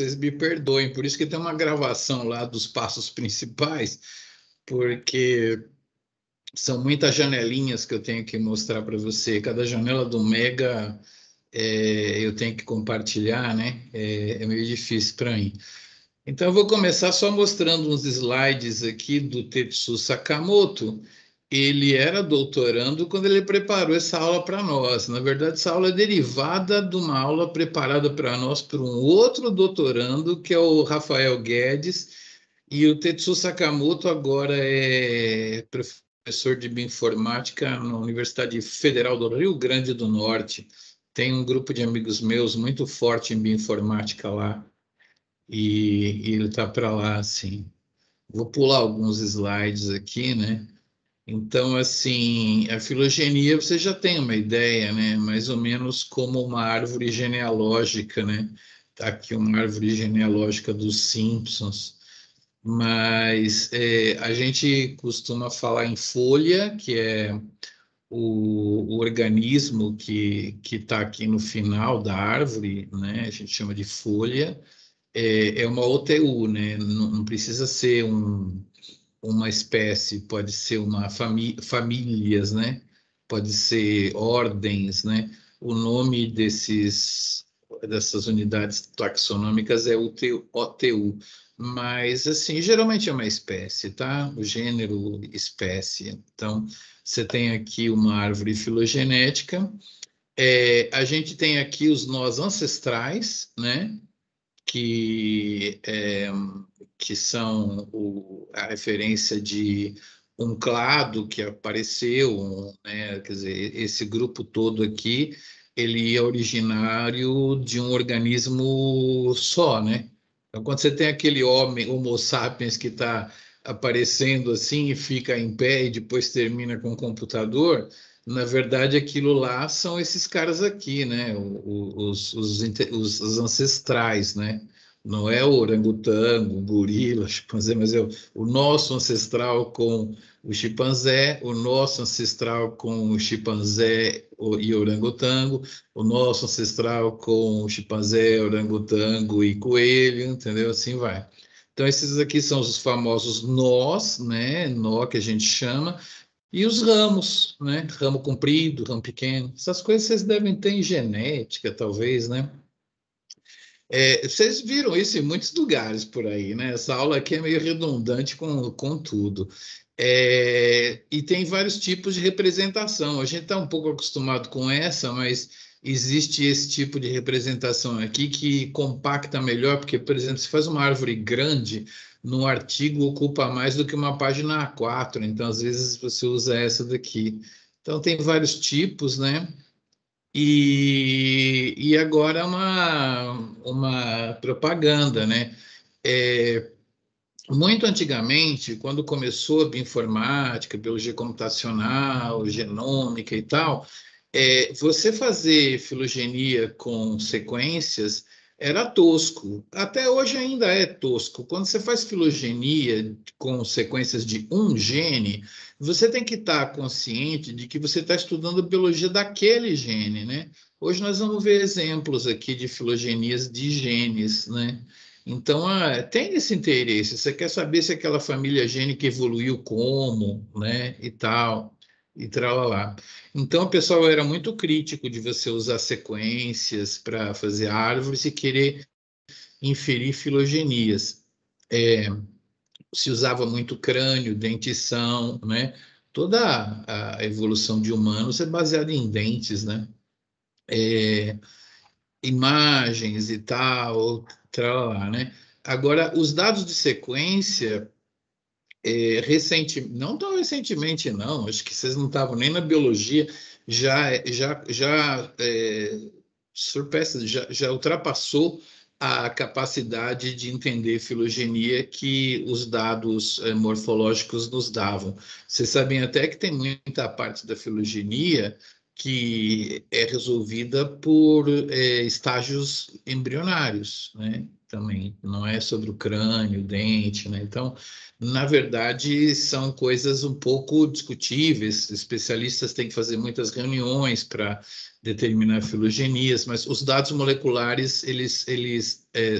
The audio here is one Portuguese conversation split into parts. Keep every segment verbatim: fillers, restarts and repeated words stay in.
vocês me perdoem, por isso que tem uma gravação lá dos passos principais, porque são muitas janelinhas que eu tenho que mostrar para você. Cada janela do Mega é, eu tenho que compartilhar, né? É, é meio difícil para mim. Então, eu vou começar só mostrando uns slides aqui do Tetsu Sakamoto. Ele era doutorando quando ele preparou essa aula para nós. Na verdade, essa aula é derivada de uma aula preparada para nós por um outro doutorando, que é o Rafael Guedes, e o Tetsu Sakamoto agora é professor de bioinformática na Universidade Federal do Rio Grande do Norte. Tem um grupo de amigos meus muito forte em bioinformática lá, e, e ele está para lá, assim. Vou pular alguns slides aqui, né? Então, assim, a filogenia você já tem uma ideia, né? Mais ou menos como uma árvore genealógica, né? Tá aqui uma árvore genealógica dos Simpsons. Mas é, a gente costuma falar em folha, que é o, o organismo que que está aqui no final da árvore, né? A gente chama de folha. É, é uma O T U, né? Não, não precisa ser um uma espécie, pode ser uma família, famílias, né? Pode ser ordens, né? O nome desses dessas unidades taxonômicas é O T U, mas assim, geralmente é uma espécie, tá? O gênero, espécie. Então, você tem aqui uma árvore filogenética. É, a gente tem aqui os nós ancestrais, né? Que, é, que são o, a referência de um clado que apareceu, né? Quer dizer, esse grupo todo aqui, ele é originário de um organismo só, né? Então, quando você tem aquele homem, Homo sapiens, que está aparecendo assim e fica em pé e depois termina com o computador, na verdade, aquilo lá são esses caras aqui, né? Os, os, os, os ancestrais, né? Não é o orangotango, o gorila, o chimpanzé, mas é o, o nosso ancestral com o chimpanzé, o nosso ancestral com o chimpanzé e orangotango, o nosso ancestral com o chimpanzé, orangotango e coelho, entendeu? Assim vai. Então, esses aqui são os famosos nós, né? Nó que a gente chama, e os ramos, né? Ramo comprido, ramo pequeno. Essas coisas vocês devem ter em genética, talvez, né? É, vocês viram isso em muitos lugares por aí, né? Essa aula aqui é meio redundante com, com tudo. É, e tem vários tipos de representação. A gente está um pouco acostumado com essa, mas existe esse tipo de representação aqui que compacta melhor, porque, por exemplo, se faz uma árvore grande, no artigo ocupa mais do que uma página A quatro, então às vezes você usa essa daqui. Então tem vários tipos, né? E, e agora uma, uma propaganda, né? É, muito antigamente, quando começou a bioinformática, biologia computacional, genômica e tal, é, você fazer filogenia com sequências era tosco. Até hoje ainda é tosco. Quando você faz filogenia com sequências de um gene, você tem que estar consciente de que você está estudando a biologia daquele gene, né? Hoje nós vamos ver exemplos aqui de filogenias de genes, né? Então, ah, tem esse interesse. Você quer saber se aquela família gênica evoluiu como, né? E tal, e tralalá. Então, o pessoal era muito crítico de você usar sequências para fazer árvores e querer inferir filogenias. É, se usava muito crânio, dentição, né? Toda a evolução de humanos é baseada em dentes, né? É, imagens e tal, tralalá, né? Agora, os dados de sequência, é, recente, não tão recentemente, não, acho que vocês não estavam nem na biologia, já, já, já, é, surpassa, já, já ultrapassou a capacidade de entender filogenia que os dados é, morfológicos nos davam. Vocês sabem até que tem muita parte da filogenia que é resolvida por é, estágios embrionários, né? Também não é sobre o crânio, o dente, né? Então, na verdade, são coisas um pouco discutíveis. Especialistas têm que fazer muitas reuniões para determinar filogenias, mas os dados moleculares, eles, eles é,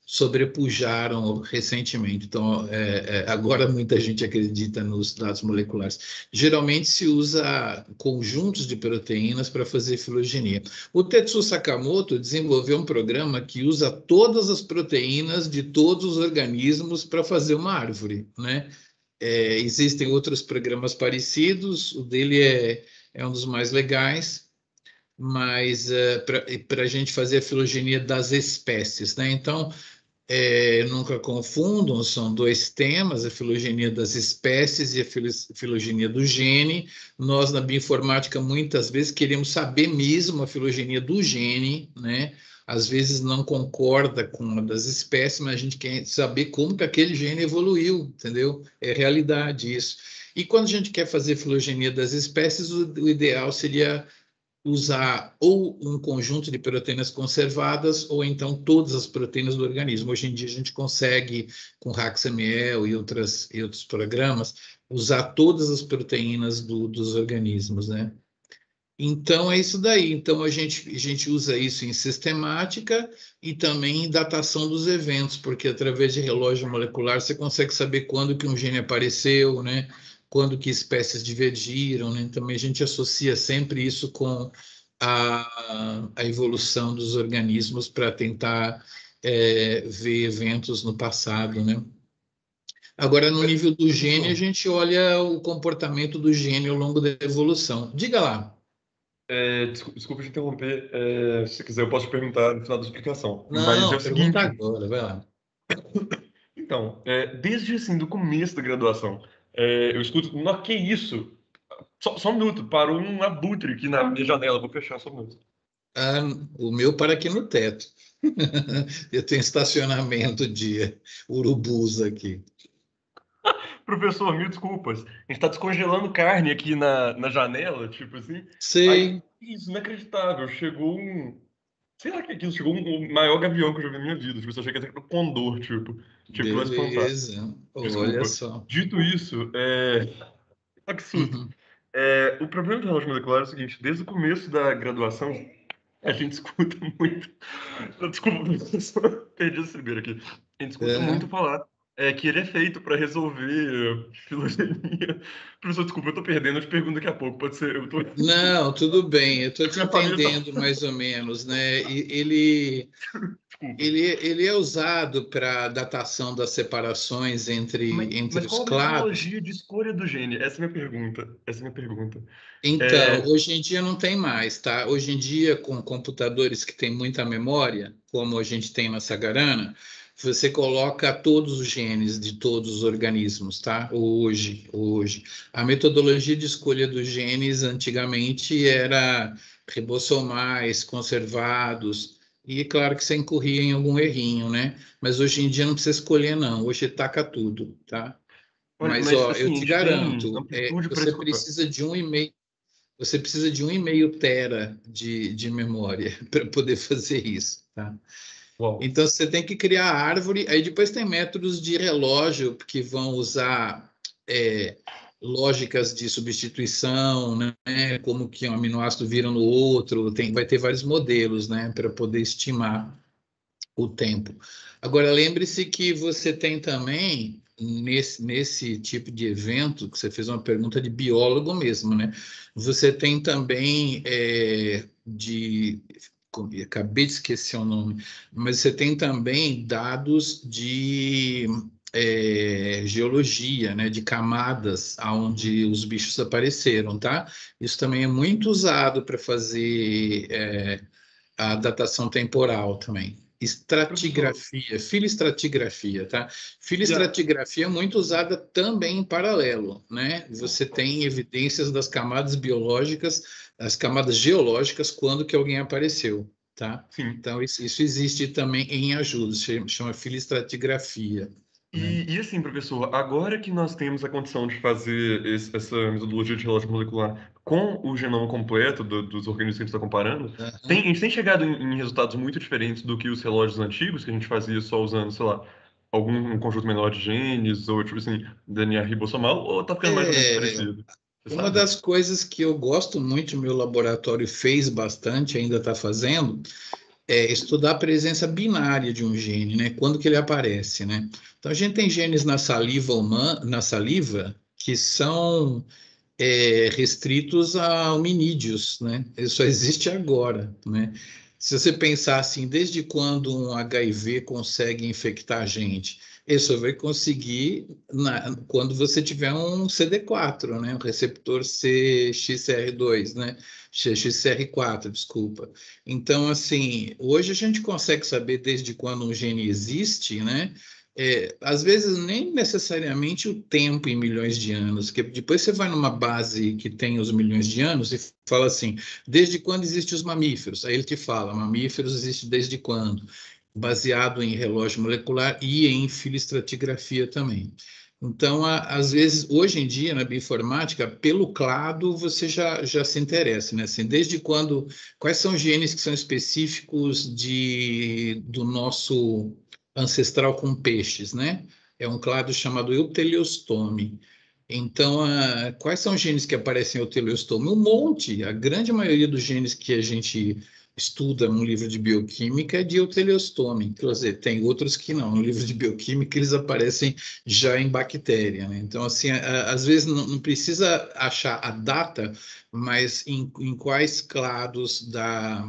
sobrepujaram recentemente. Então, é, é, agora muita gente acredita nos dados moleculares. Geralmente se usa conjuntos de proteínas para fazer filogenia. O Tetsu Sakamoto desenvolveu um programa que usa todas as proteínas de todos os organismos para fazer uma árvore, né? É, existem outros programas parecidos, o dele é, é um dos mais legais, mas é, para a gente fazer a filogenia das espécies, né? Então, é, nunca confundam, são dois temas, a filogenia das espécies e a filogenia do gene. Nós, na bioinformática, muitas vezes queremos saber mesmo a filogenia do gene, né? Às vezes não concorda com a das espécies, mas a gente quer saber como que aquele gene evoluiu, entendeu? É realidade isso. E quando a gente quer fazer filogenia das espécies, o, o ideal seria usar ou um conjunto de proteínas conservadas ou então todas as proteínas do organismo. Hoje em dia a gente consegue, com RaxML e, outras, e outros programas, usar todas as proteínas do, dos organismos, né? Então é isso daí. Então a gente, a gente usa isso em sistemática e também em datação dos eventos, porque através de relógio molecular você consegue saber quando que um gene apareceu, né? Quando que espécies divergiram, né? Também a gente associa sempre isso com a, a evolução dos organismos para tentar é, ver eventos no passado, né? Agora, no nível do gene, a gente olha o comportamento do gene ao longo da evolução. Diga lá. É, desculpa, desculpa te interromper. É, se quiser, eu posso te perguntar no final da explicação. Mas é Não, o pergunta seguinte. agora, vai lá. Então, é, desde assim, do começo da graduação, é, eu escuto, não, que isso? Só, só um minuto, parou um abutre aqui na minha janela, vou fechar só um minuto. Ah, o meu para aqui no teto. Eu tenho estacionamento de urubus aqui. Professor, mil desculpas. A gente tá descongelando carne aqui na, na janela, tipo assim. Aí, Sei. isso, inacreditável. Chegou um. Sei lá o que é aquilo, chegou um, o maior gavião que eu já vi na minha vida. Tipo, eu achei que era um condor, tipo. Achei que fosse espantar. Beleza. Olha Desculpa. só. Dito isso, é. Ah, que susto. Uhum. É, o problema do relógio molecular é o seguinte: desde o começo da graduação, a gente escuta muito. Desculpa, professor, perdi a cibeira aqui. A gente escuta É. muito falar é, que ele é feito para resolver filogenia. Professor, desculpa, eu tô perdendo, eu te pergunto daqui a pouco. Pode ser, eu tô. Não, tudo bem. Eu estou te Minha família tá. entendendo mais ou menos, né? E ele, Desculpa. ele, ele é usado para datação das separações Mas, entre, mas entre os qual a clados. metodologia de escolha do gene? Essa é a minha pergunta. Essa é a minha pergunta. Então, É, hoje em dia não tem mais, tá? Hoje em dia, com computadores que têm muita memória, como a gente tem na Sagarana, você coloca todos os genes de todos os organismos, tá? Hoje, hoje. A metodologia de escolha dos genes antigamente era ribossomais, conservados, e claro que você incorria em algum errinho, né? Mas hoje em dia não precisa escolher, não. Hoje taca tudo, tá? olha, Mas, mas ó, eu assim, a te gente tem garanto, é, amplitude para você desculpa. precisa de um e-mail você precisa de um e meio tera de, de memória para poder fazer isso, tá? Uau. Então você tem que criar a árvore, aí depois tem métodos de relógio que vão usar é, lógicas de substituição, né? Como que um aminoácido vira no outro, tem, vai ter vários modelos, né? Para poder estimar o tempo. Agora, lembre-se que você tem também, nesse, nesse tipo de evento, que você fez uma pergunta de biólogo mesmo, né? Você tem também é, de. Acabei de esquecer o nome, mas você tem também dados de é, geologia, né, de camadas onde os bichos apareceram, tá? Isso também é muito usado para fazer é, a datação temporal também. Professor, Estratigrafia, filoestratigrafia, tá? e a, Filoestratigrafia é muito usada também em paralelo, né? Você tem evidências das camadas biológicas, das camadas geológicas, quando que alguém apareceu, tá? sim. Então, isso, isso existe também em ajuda, se chama filoestratigrafia, né? E, e assim, professor, agora que nós temos a condição de fazer esse- essa metodologia de relógio molecular com o genoma completo do- dos organismos que a gente está comparando, tem, a Aham. gente tem chegado em, em resultados muito diferentes do que os relógios antigos, que a gente fazia só usando, sei lá, algum um conjunto menor de genes, ou tipo assim, D N A ribossomal, ou tá ficando mais ou menos É, parecido? Você uma sabe? das coisas que eu gosto muito, meu laboratório fez bastante, ainda está fazendo, é estudar a presença binária de um gene, né? Quando que ele aparece, né? Então, a gente tem genes na saliva humana, na saliva, que são é, restritos a hominídeos, né? Ele só existe agora, né? Se você pensar assim, desde quando um H I V consegue infectar a gente? Ele só vai conseguir na, quando você tiver um C D quatro, né? Um receptor C X R dois, né? X R quatro, desculpa. Então, assim, hoje a gente consegue saber desde quando um gene existe, né? É, às vezes nem necessariamente o tempo em milhões de anos, que depois você vai numa base que tem os milhões de anos e fala assim, desde quando existem os mamíferos? Aí ele te fala, mamíferos existe desde quando? Baseado em relógio molecular e em filoestratigrafia também. Então, a, às vezes, hoje em dia, na bioinformática, pelo clado, você já, já se interessa, né? Assim, desde quando, quais são os genes que são específicos de, do nosso ancestral com peixes, né? É um clado chamado euteliostome. Então, a, quais são os genes que aparecem em euteliostome? Um monte. A grande maioria dos genes que a gente estuda no livro de bioquímica é de euteliostome. Quer dizer, tem outros que não. No livro de bioquímica, eles aparecem já em bactéria, né? Então, assim, a, às vezes não, não precisa achar a data, mas em, em quais clados da,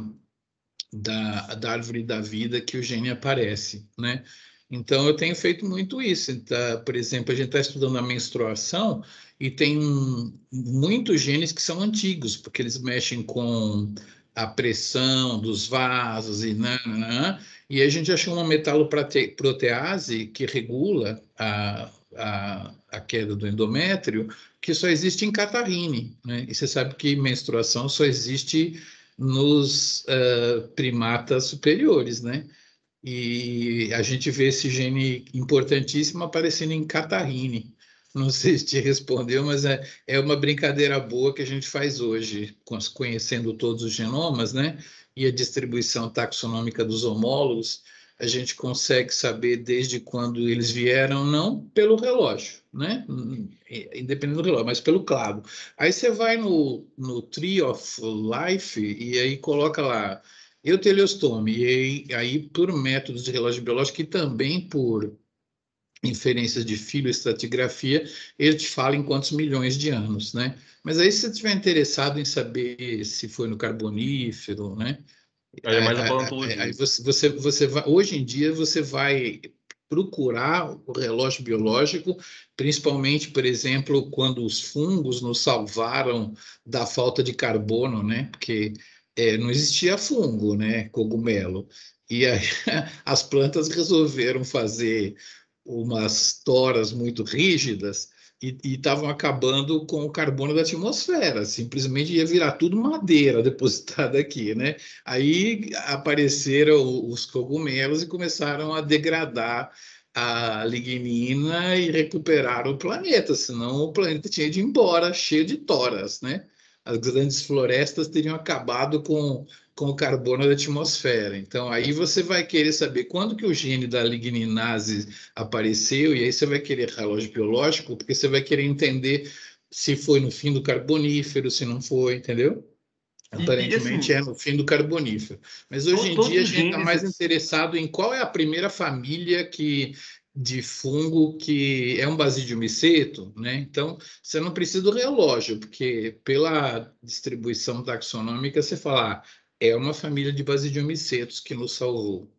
da, da árvore da vida que o gene aparece, né? Então, eu tenho feito muito isso. Tá? Por exemplo, a gente está estudando a menstruação e tem um, muitos genes que são antigos, porque eles mexem com a pressão dos vasos e nananã, e a gente achou uma metaloprotease que regula a, a, a queda do endométrio, que só existe em catarrine, né? E você sabe que menstruação só existe nos uh, primatas superiores, né? E a gente vê esse gene importantíssimo aparecendo em catarrine. Não sei se te respondeu, mas é, é uma brincadeira boa que a gente faz hoje, conhecendo todos os genomas, né? E a distribuição taxonômica dos homólogos, a gente consegue saber desde quando eles vieram, não pelo relógio, né? Independente do relógio, mas pelo clado. Aí você vai no, no Tree of Life e aí coloca lá euteliostome, e aí, aí por métodos de relógio biológico e também por inferências de filoestratigrafia, ele te fala em quantos milhões de anos, né? Mas aí, se você estiver interessado em saber se foi no Carbonífero, né? Aí é mais a Aí paleontologia. você, você, você vai, hoje em dia, você vai procurar o relógio biológico, principalmente, por exemplo, quando os fungos nos salvaram da falta de carbono, né? Porque é, não existia fungo, né? Cogumelo. E aí as plantas resolveram fazer umas toras muito rígidas e estavam acabando com o carbono da atmosfera. Simplesmente ia virar tudo madeira depositada aqui, né? Aí apareceram os cogumelos e começaram a degradar a lignina e recuperar o planeta, senão o planeta tinha de ir embora cheio de toras, né? As grandes florestas teriam acabado com, com o carbono da atmosfera. Então, aí você vai querer saber quando que o gene da ligninase apareceu, e aí você vai querer relógio biológico, porque você vai querer entender se foi no fim do Carbonífero, se não foi, entendeu? E, e, Aparentemente assim, é no fim do Carbonífero. Mas hoje to- em todos dia a os gente está genes. mais interessado em qual é a primeira família que, de fungo que é um basidiomiceto, né? Então, você não precisa do relógio, porque pela distribuição taxonômica você fala, ah, é uma família de basidiomicetos que nos salvou.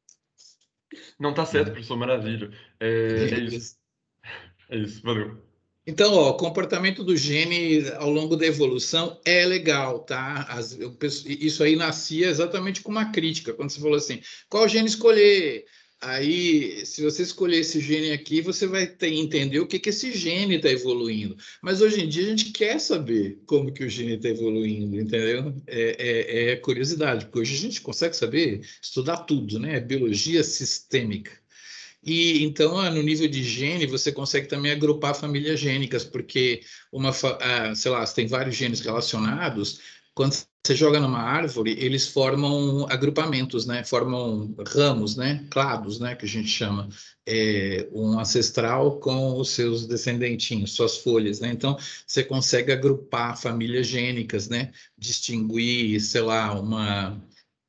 Não tá certo, Né? professor Maravilha. É, é isso. É isso. Valeu. Então, ó, o comportamento do gene ao longo da evolução é legal, tá? As, eu penso- isso aí nascia exatamente com uma crítica, quando você falou assim, qual gene escolher? Aí, se você escolher esse gene aqui, você vai ter, entender o que, que esse gene está evoluindo. Mas hoje em dia a gente quer saber como que o gene está evoluindo, entendeu? É, é, é curiosidade, porque hoje a gente consegue saber, estudar tudo, né? É biologia sistêmica. E então, ah, no nível de gene, você consegue também agrupar famílias gênicas, porque uma, fa- ah, sei lá, você tem vários genes relacionados. Quando você joga numa árvore, eles formam agrupamentos, né? Formam ramos, né? Clados, né? Que a gente chama. É, um ancestral com os seus descendentinhos, suas folhas, né? Então, você consegue agrupar famílias gênicas, né? Distinguir, sei lá, uma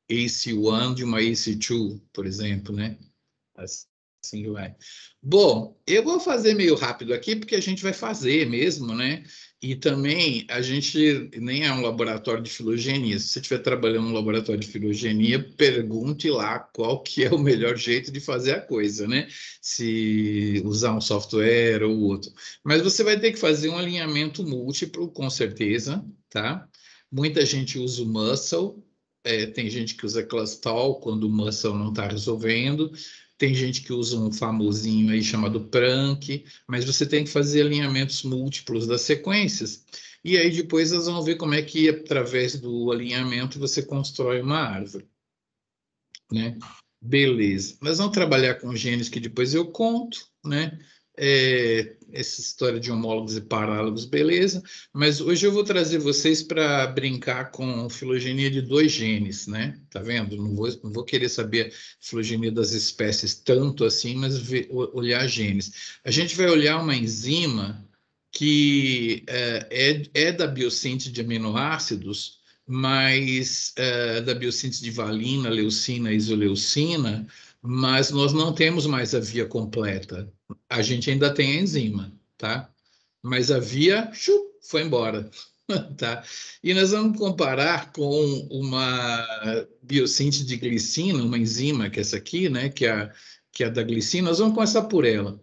A C um de uma A C dois, por exemplo, né? Assim vai. Bom, eu vou fazer meio rápido aqui, porque a gente vai fazer mesmo, né? E também a gente nem é um laboratório de filogenia. Se você estiver trabalhando no laboratório de filogenia, pergunte lá qual que é o melhor jeito de fazer a coisa, né? Se usar um software ou outro. Mas você vai ter que fazer um alinhamento múltiplo, com certeza, tá? Muita gente usa o Muscle, é, tem gente que usa Clustal quando o Muscle não está resolvendo. Tem gente que usa um famosinho aí chamado Prank, mas você tem que fazer alinhamentos múltiplos das sequências. E aí depois nós vamos ver como é que, através do alinhamento, você constrói uma árvore, né? Beleza. Nós vamos trabalhar com genes que depois eu conto, né? É, essa história de homólogos e parálogos, beleza. Mas hoje eu vou trazer vocês para brincar com filogenia de dois genes, né? Tá vendo? Não vou, não vou querer saber filogenia das espécies tanto assim, mas ver, olhar genes. A gente vai olhar uma enzima que é, é, é da biossíntese de aminoácidos, mas é, da biossíntese de valina, leucina, isoleucina, mas nós não temos mais a via completa. A gente ainda tem a enzima, tá? Mas a via, chup, foi embora, tá? E nós vamos comparar com uma biossíntese de glicina, uma enzima, que é essa aqui, né? Que é a, que é a da glicina. Nós vamos começar por ela.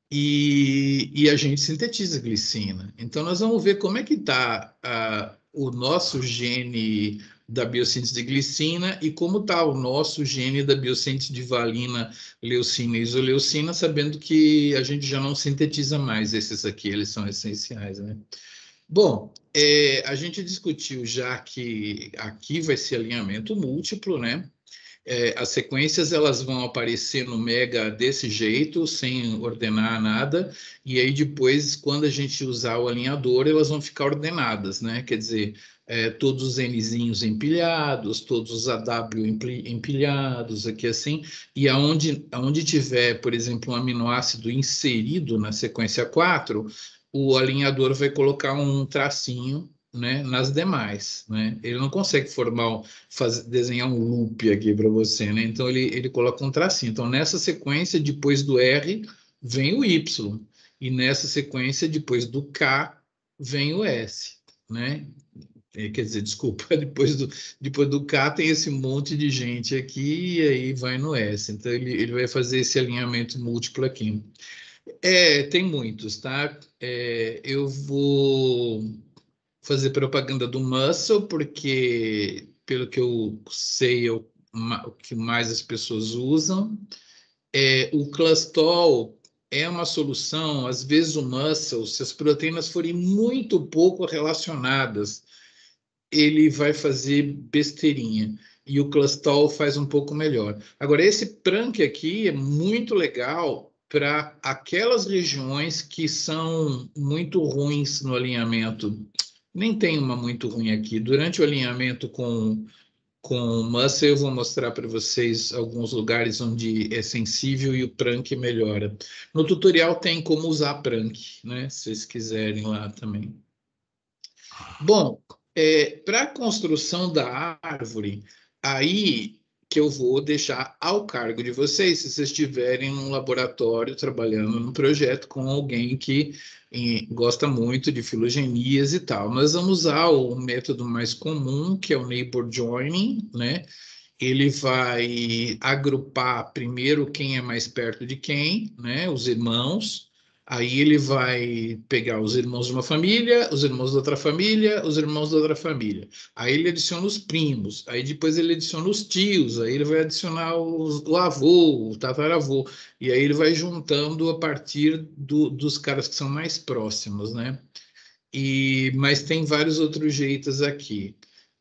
E, e a gente sintetiza glicina. Então, nós vamos ver como é que está o nosso gene da biossíntese de glicina e como está o nosso gene da biossíntese de valina, leucina e isoleucina, sabendo que a gente já não sintetiza mais esses aqui, eles são essenciais, né? Bom, é, a gente discutiu já que aqui vai ser alinhamento múltiplo, né? É, as sequências elas vão aparecer no Mega desse jeito, sem ordenar nada, e aí depois, quando a gente usar o alinhador, elas vão ficar ordenadas, né? Quer dizer, é, todos os Nzinhos empilhados, todos os A W empilhados, aqui assim, e aonde, aonde tiver, por exemplo, um aminoácido inserido na sequência quatro, o alinhador vai colocar um tracinho, né, nas demais, né? Ele não consegue formar, faz, desenhar um loop aqui para você, né? Então ele, ele coloca um tracinho. Então nessa sequência, depois do R, vem o Y. E nessa sequência, depois do K, vem o S, né? É, quer dizer, desculpa, depois do, depois do K tem esse monte de gente aqui e aí vai no S. Então ele, ele vai fazer esse alinhamento múltiplo aqui. É, tem muitos, tá? É, eu vou fazer propaganda do Muscle, porque, pelo que eu sei, é o, o que mais as pessoas usam. É, o Clastol é uma solução, às vezes o Muscle, se as proteínas forem muito pouco relacionadas, ele vai fazer besteirinha. E o Clastol faz um pouco melhor. Agora, esse Prank aqui é muito legal para aquelas regiões que são muito ruins no alinhamento. Nem tem uma muito ruim aqui. Durante o alinhamento com, com o Muscle, eu vou mostrar para vocês alguns lugares onde é sensível e o Prank melhora. No tutorial tem como usar Prank, né? Se vocês quiserem lá também. Bom, é, para a construção da árvore, aí que eu vou deixar ao cargo de vocês, se vocês estiverem num laboratório trabalhando num projeto com alguém que em, gosta muito de filogenias e tal. Nós vamos usar o método mais comum, que é o neighbor joining, né? Ele vai agrupar primeiro quem é mais perto de quem, né? Os irmãos. Aí ele vai pegar os irmãos de uma família, os irmãos da outra família, os irmãos da outra família. Aí ele adiciona os primos, aí depois ele adiciona os tios, aí ele vai adicionar os, o avô, o tataravô, e aí ele vai juntando a partir do, dos caras que são mais próximos, né? E, mas tem vários outros jeitos aqui.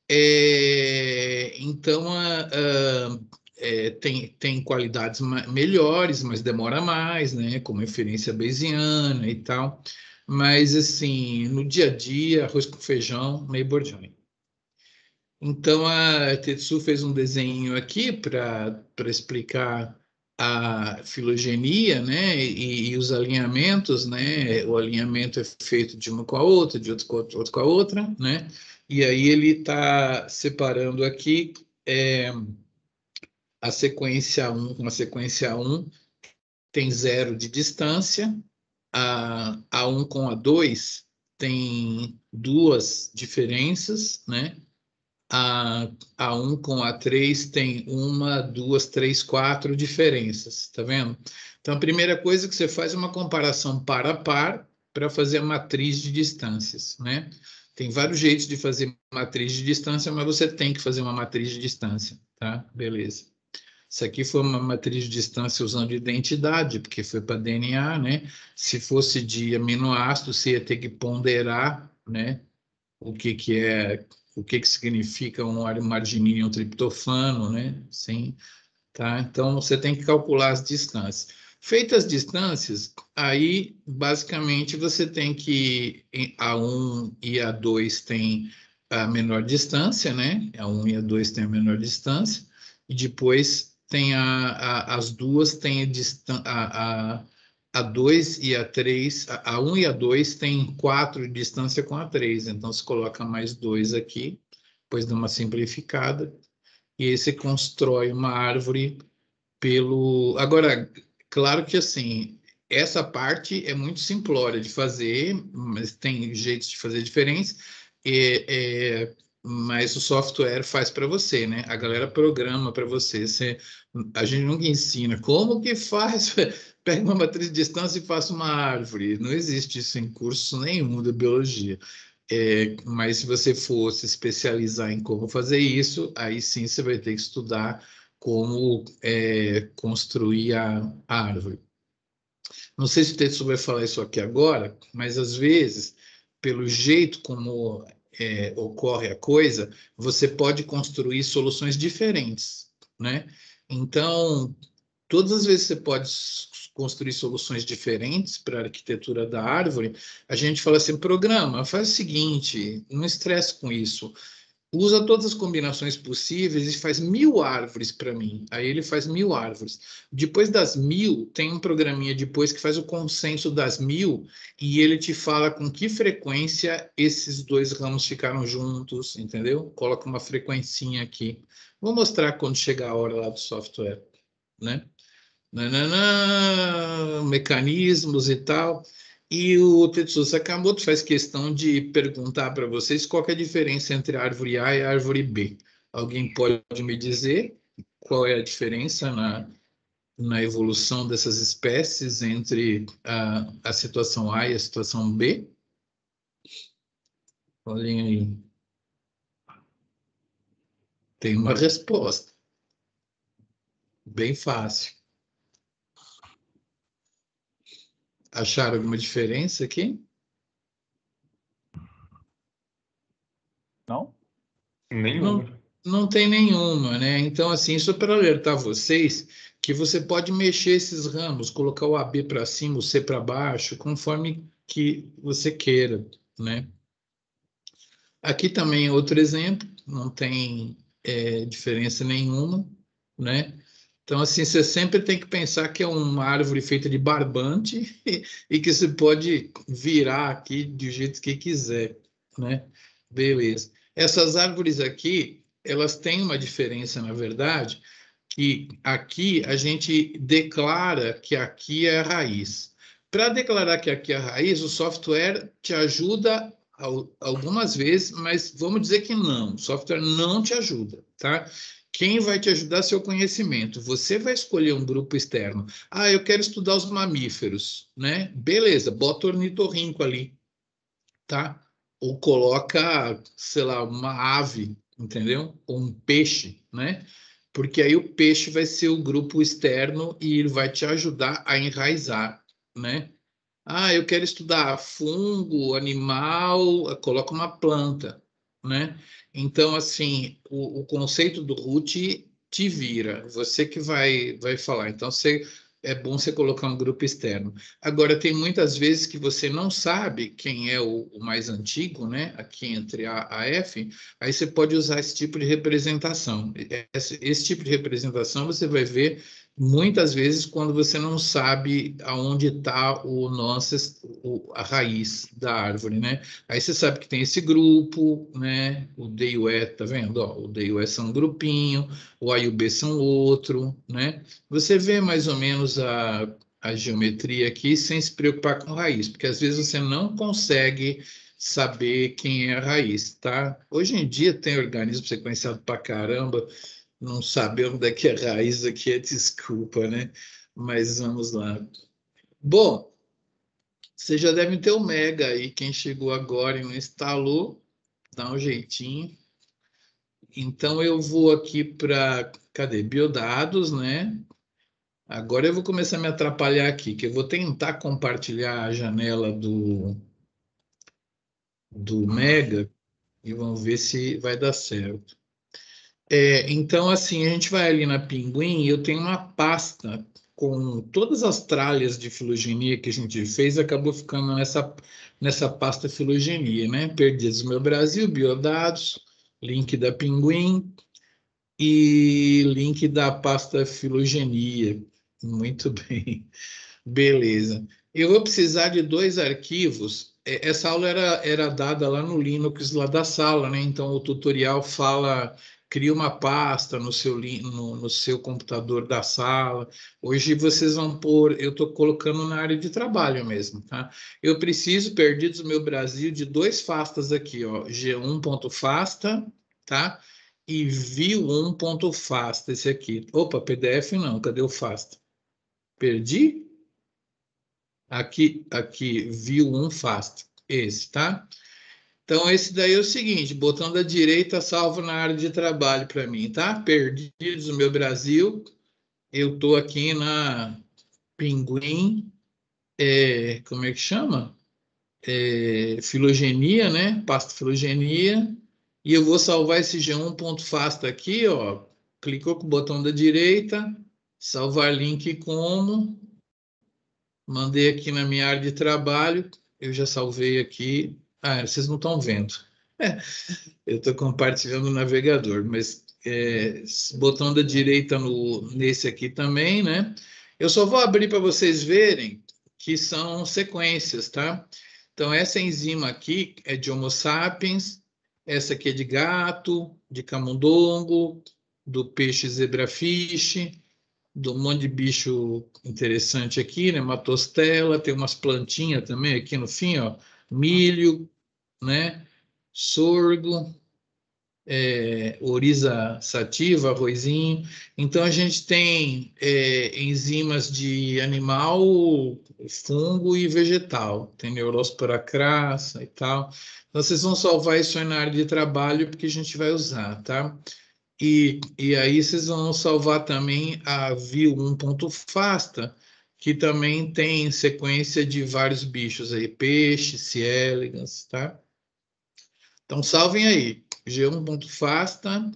É, então, a, a, é, tem, tem qualidades melhores, mas demora mais, né? Como inferência bayesiana e tal. Mas, assim, no dia a dia, arroz com feijão, meio bordinho. Então, a Tetsu fez um desenho aqui para explicar a filogenia, né, e, e os alinhamentos, né, o alinhamento é feito de uma com a outra, de outra com a outra, outra com a outra, né, e aí ele está separando aqui é, a sequência um com a sequência um tem zero de distância, a, a um com a dois tem duas diferenças, né? A, a um com a três tem uma, duas, três, quatro diferenças, tá vendo? Então, a primeira coisa que você faz é uma comparação par a par para fazer a matriz de distâncias, né? Tem vários jeitos de fazer matriz de distância, mas você tem que fazer uma matriz de distância, tá? Beleza. Isso aqui foi uma matriz de distância usando identidade, porque foi para D N A, né? Se fosse de aminoácido, você ia ter que ponderar, né? O que que é, o que que significa um arginina e um triptofano, né? Sim, tá? Então, você tem que calcular as distâncias. Feitas as distâncias, aí, basicamente, você tem que... A um e a dois tem a menor distância, né? A um e a dois tem a menor distância. E depois tem a, a, as duas têm a, distan a, a, a dois e a três, a, a um e a dois tem quatro de distância com a três. Então, você coloca mais dois aqui, depois dá uma simplificada, e aí você constrói uma árvore pelo... Agora, claro que assim, essa parte é muito simplória de fazer, mas tem jeitos de fazer diferentes, e, é, mas o software faz para você, né? A galera programa para você. você. A gente nunca ensina como que faz, pega uma matriz de distância e faça uma árvore. Não existe isso em curso nenhum da biologia. É, mas se você for se especializar em como fazer isso, aí sim você vai ter que estudar como é, construir a, a árvore. Não sei se o Tetsu vai falar isso aqui agora, mas às vezes, pelo jeito como é, ocorre a coisa, você pode construir soluções diferentes, né? Então, todas as vezes que você pode construir soluções diferentes para a arquitetura da árvore, a gente fala assim, programa, faz o seguinte, não estresse com isso, usa todas as combinações possíveis e faz mil árvores para mim. Aí ele faz mil árvores. Depois das mil, tem um programinha depois que faz o consenso das mil e ele te fala com que frequência esses dois ramos ficaram juntos, entendeu? Coloca uma frequencinha aqui. Vou mostrar quando chegar a hora lá do software, né? Nananã, mecanismos e tal. E o Tetsuya Sakamoto faz questão de perguntar para vocês qual que é a diferença entre a árvore A e a árvore B. Alguém pode me dizer qual é a diferença na, na evolução dessas espécies entre a, a situação A e a situação B? Olhem aí. Tem uma resposta. Bem fácil. Acharam alguma diferença aqui? Não? Nenhuma. Não, não tem nenhuma, né? Então, assim, isso é para alertar vocês que você pode mexer esses ramos, colocar o A B para cima, o C para baixo, conforme que você queira, né? Aqui também é outro exemplo, não tem é, diferença nenhuma, né? Então, assim, você sempre tem que pensar que é uma árvore feita de barbante e, e que você pode virar aqui do jeito que quiser, né? Beleza. Essas árvores aqui, elas têm uma diferença, na verdade, que aqui a gente declara que aqui é a raiz. Para declarar que aqui é a raiz, o software te ajuda algumas vezes, mas vamos dizer que não, o software não te ajuda, tá? Quem vai te ajudar é seu conhecimento. Você vai escolher um grupo externo. Ah, eu quero estudar os mamíferos, né? Beleza, bota ornitorrinco ali, tá? Ou coloca, sei lá, uma ave, entendeu? Ou um peixe, né? Porque aí o peixe vai ser o grupo externo e ele vai te ajudar a enraizar, né? Ah, eu quero estudar fungo, animal, coloca uma planta, né? Então, assim, o, o conceito do root te vira, você que vai, vai falar. Então, você, é bom você colocar um grupo externo. Agora, tem muitas vezes que você não sabe quem é o, o mais antigo, né? Aqui entre A a F, aí você pode usar esse tipo de representação. Esse, esse tipo de representação você vai ver muitas vezes quando você não sabe aonde está o nosso, o, a raiz da árvore, né? Aí você sabe que tem esse grupo, né? O D e o E, tá vendo? Ó, o D e o E são um grupinho, o A e o B são outro, né? Você vê mais ou menos a, a geometria aqui sem se preocupar com raiz, porque às vezes você não consegue saber quem é a raiz, tá? Hoje em dia tem organismo sequenciado pra caramba, não saber onde é que é a raiz aqui é desculpa, né? Mas vamos lá. Bom, vocês já devem ter o Mega aí. Quem chegou agora e não instalou, dá um jeitinho. Então eu vou aqui para, cadê? Biodados, né? Agora eu vou começar a me atrapalhar aqui, que eu vou tentar compartilhar a janela do, do Mega e vamos ver se vai dar certo. É, então, assim, a gente vai ali na Pinguim e eu tenho uma pasta com todas as tralhas de filogenia que a gente fez, acabou ficando nessa, nessa pasta filogenia, né? Perdidos no Meu Brasil, Biodados, link da Pinguim e link da pasta filogenia. Muito bem, beleza. Eu vou precisar de dois arquivos. É, essa aula era, era dada lá no Linux, lá da sala, né? Então o tutorial fala, cria uma pasta no seu, lin- no, no seu computador da sala. Hoje vocês vão pôr, eu estou colocando na área de trabalho mesmo, tá? Eu preciso, Perdidos no Meu Brasil, de dois pastas aqui, ó, g um ponto fasta, tá? E view um ponto fasta, esse aqui. Opa, P D F não, cadê o fasta? Perdi? Aqui, aqui, view um fast, esse, tá? Então, esse daí é o seguinte, botão da direita, salvo na área de trabalho para mim, tá? Perdidos no Meu Brasil, eu tô aqui na Pinguim, é, como é que chama? É, filogenia, né? Pasta filogenia, e eu vou salvar esse g um ponto fasta aqui, ó, clicou com o botão da direita, salvar link como, mandei aqui na minha área de trabalho, eu já salvei aqui. Ah, vocês não estão vendo. É, eu estou compartilhando o navegador, mas é, botão da direita no, nesse aqui também, né? Eu só vou abrir para vocês verem que são sequências, tá? Então, essa enzima aqui é de Homo sapiens, essa aqui é de gato, de camundongo, do peixe zebrafish, de um monte de bicho interessante aqui, né? Matostela, tem umas plantinhas também aqui no fim, ó. Milho, né? Sorgo, é, oriza sativa, arrozinho. Então a gente tem é, enzimas de animal, fungo e vegetal. Tem neurospora crassa e tal. Então vocês vão salvar isso aí na área de trabalho porque a gente vai usar, tá? E, e aí vocês vão salvar também a view um ponto fasta, que também tem sequência de vários bichos aí, peixes, C. elegans, tá? Então salvem aí, g um ponto fasta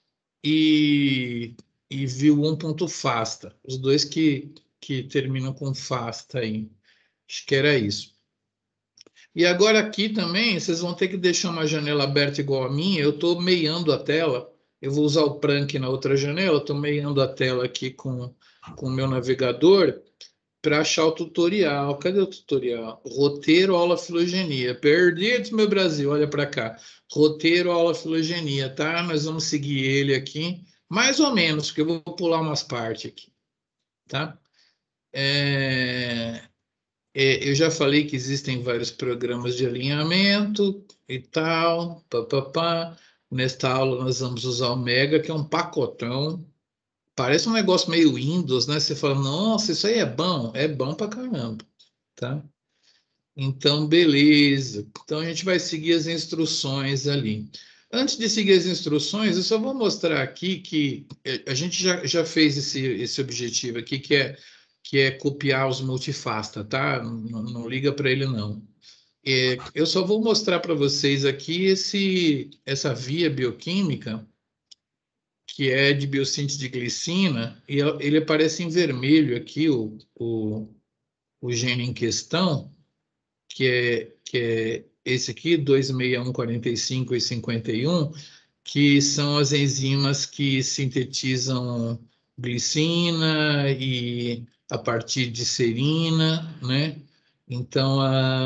e, e view um ponto fasta, os dois que, que terminam com fasta aí. Acho que era isso. E agora aqui também, vocês vão ter que deixar uma janela aberta igual a minha. Eu estou meiando a tela. Eu vou usar o Prank na outra janela. Estou meiando a tela aqui com com o meu navegador para achar o tutorial. Cadê o tutorial? Roteiro, aula, filogenia. Perdidos, meu Brasil. Olha para cá. Roteiro, aula, filogenia, tá? Nós vamos seguir ele aqui. Mais ou menos, porque eu vou pular umas partes aqui, tá? É... É, eu já falei que existem vários programas de alinhamento e tal, papapá. Nesta aula nós vamos usar o Mega, que é um pacotão. Parece um negócio meio Windows, né? Você fala, nossa, isso aí é bom. É bom pra caramba, tá? Então, beleza. Então a gente vai seguir as instruções ali. Antes de seguir as instruções, eu só vou mostrar aqui que eh, a gente já, já fez esse, esse objetivo aqui, que é, que é copiar os multifasta, tá? Não, não liga para ele, não. É, eu só vou mostrar para vocês aqui esse, essa via bioquímica, que é de biossíntese de glicina, e ele aparece em vermelho aqui, o, o, o gene em questão, que é, que é esse aqui, dois seis um, quarenta e cinco e cinquenta e um, que são as enzimas que sintetizam glicina e a partir de serina, né? Então,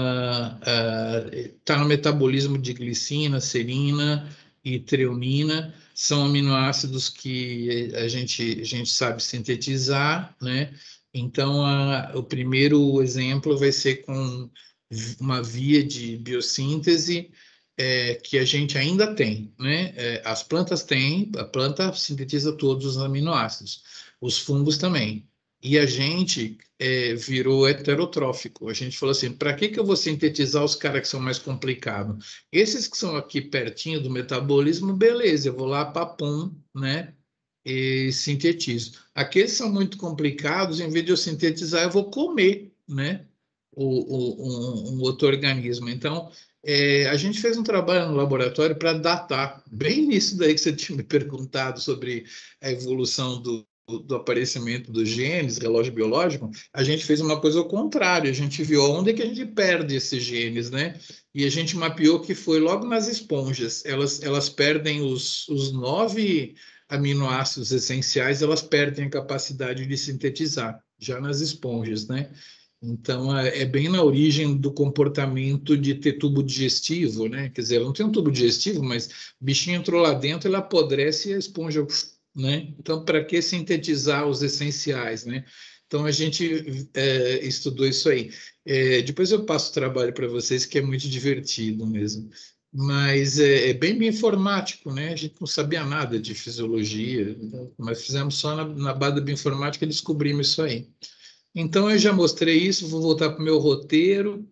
está no metabolismo de glicina, serina e treonina, são aminoácidos que a gente, a gente sabe sintetizar, né? Então, a, o primeiro exemplo vai ser com uma via de biossíntese é, que a gente ainda tem, né? É, as plantas têm, a planta sintetiza todos os aminoácidos, os fungos também. E a gente é, virou heterotrófico. A gente falou assim: para que, que eu vou sintetizar os caras que são mais complicados? Esses que são aqui pertinho do metabolismo, beleza, eu vou lá, papum, né? E sintetizo. Aqueles são muito complicados, em vez de eu sintetizar, eu vou comer, né? O, o, um, um outro organismo. Então, é, a gente fez um trabalho no laboratório para datar, bem nisso daí que você tinha me perguntado sobre a evolução do, do aparecimento dos genes, relógio biológico. A gente fez uma coisa ao contrário, a gente viu onde é que a gente perde esses genes, né? E a gente mapeou que foi logo nas esponjas. Elas, elas perdem os, os nove aminoácidos essenciais, elas perdem a capacidade de sintetizar, já nas esponjas, né? Então, é, é bem na origem do comportamento de ter tubo digestivo, né? Quer dizer, ela não tem um tubo digestivo, mas o bichinho entrou lá dentro, ela apodrece e a esponja, né? Então, para que sintetizar os essenciais, né? Então, a gente é, estudou isso aí. É, depois eu passo o trabalho para vocês, que é muito divertido mesmo. Mas é, é bem bioinformático, né? A gente não sabia nada de fisiologia, mas fizemos só na, na base da bioinformática e descobrimos isso aí. Então, eu já mostrei isso, vou voltar para o meu roteiro,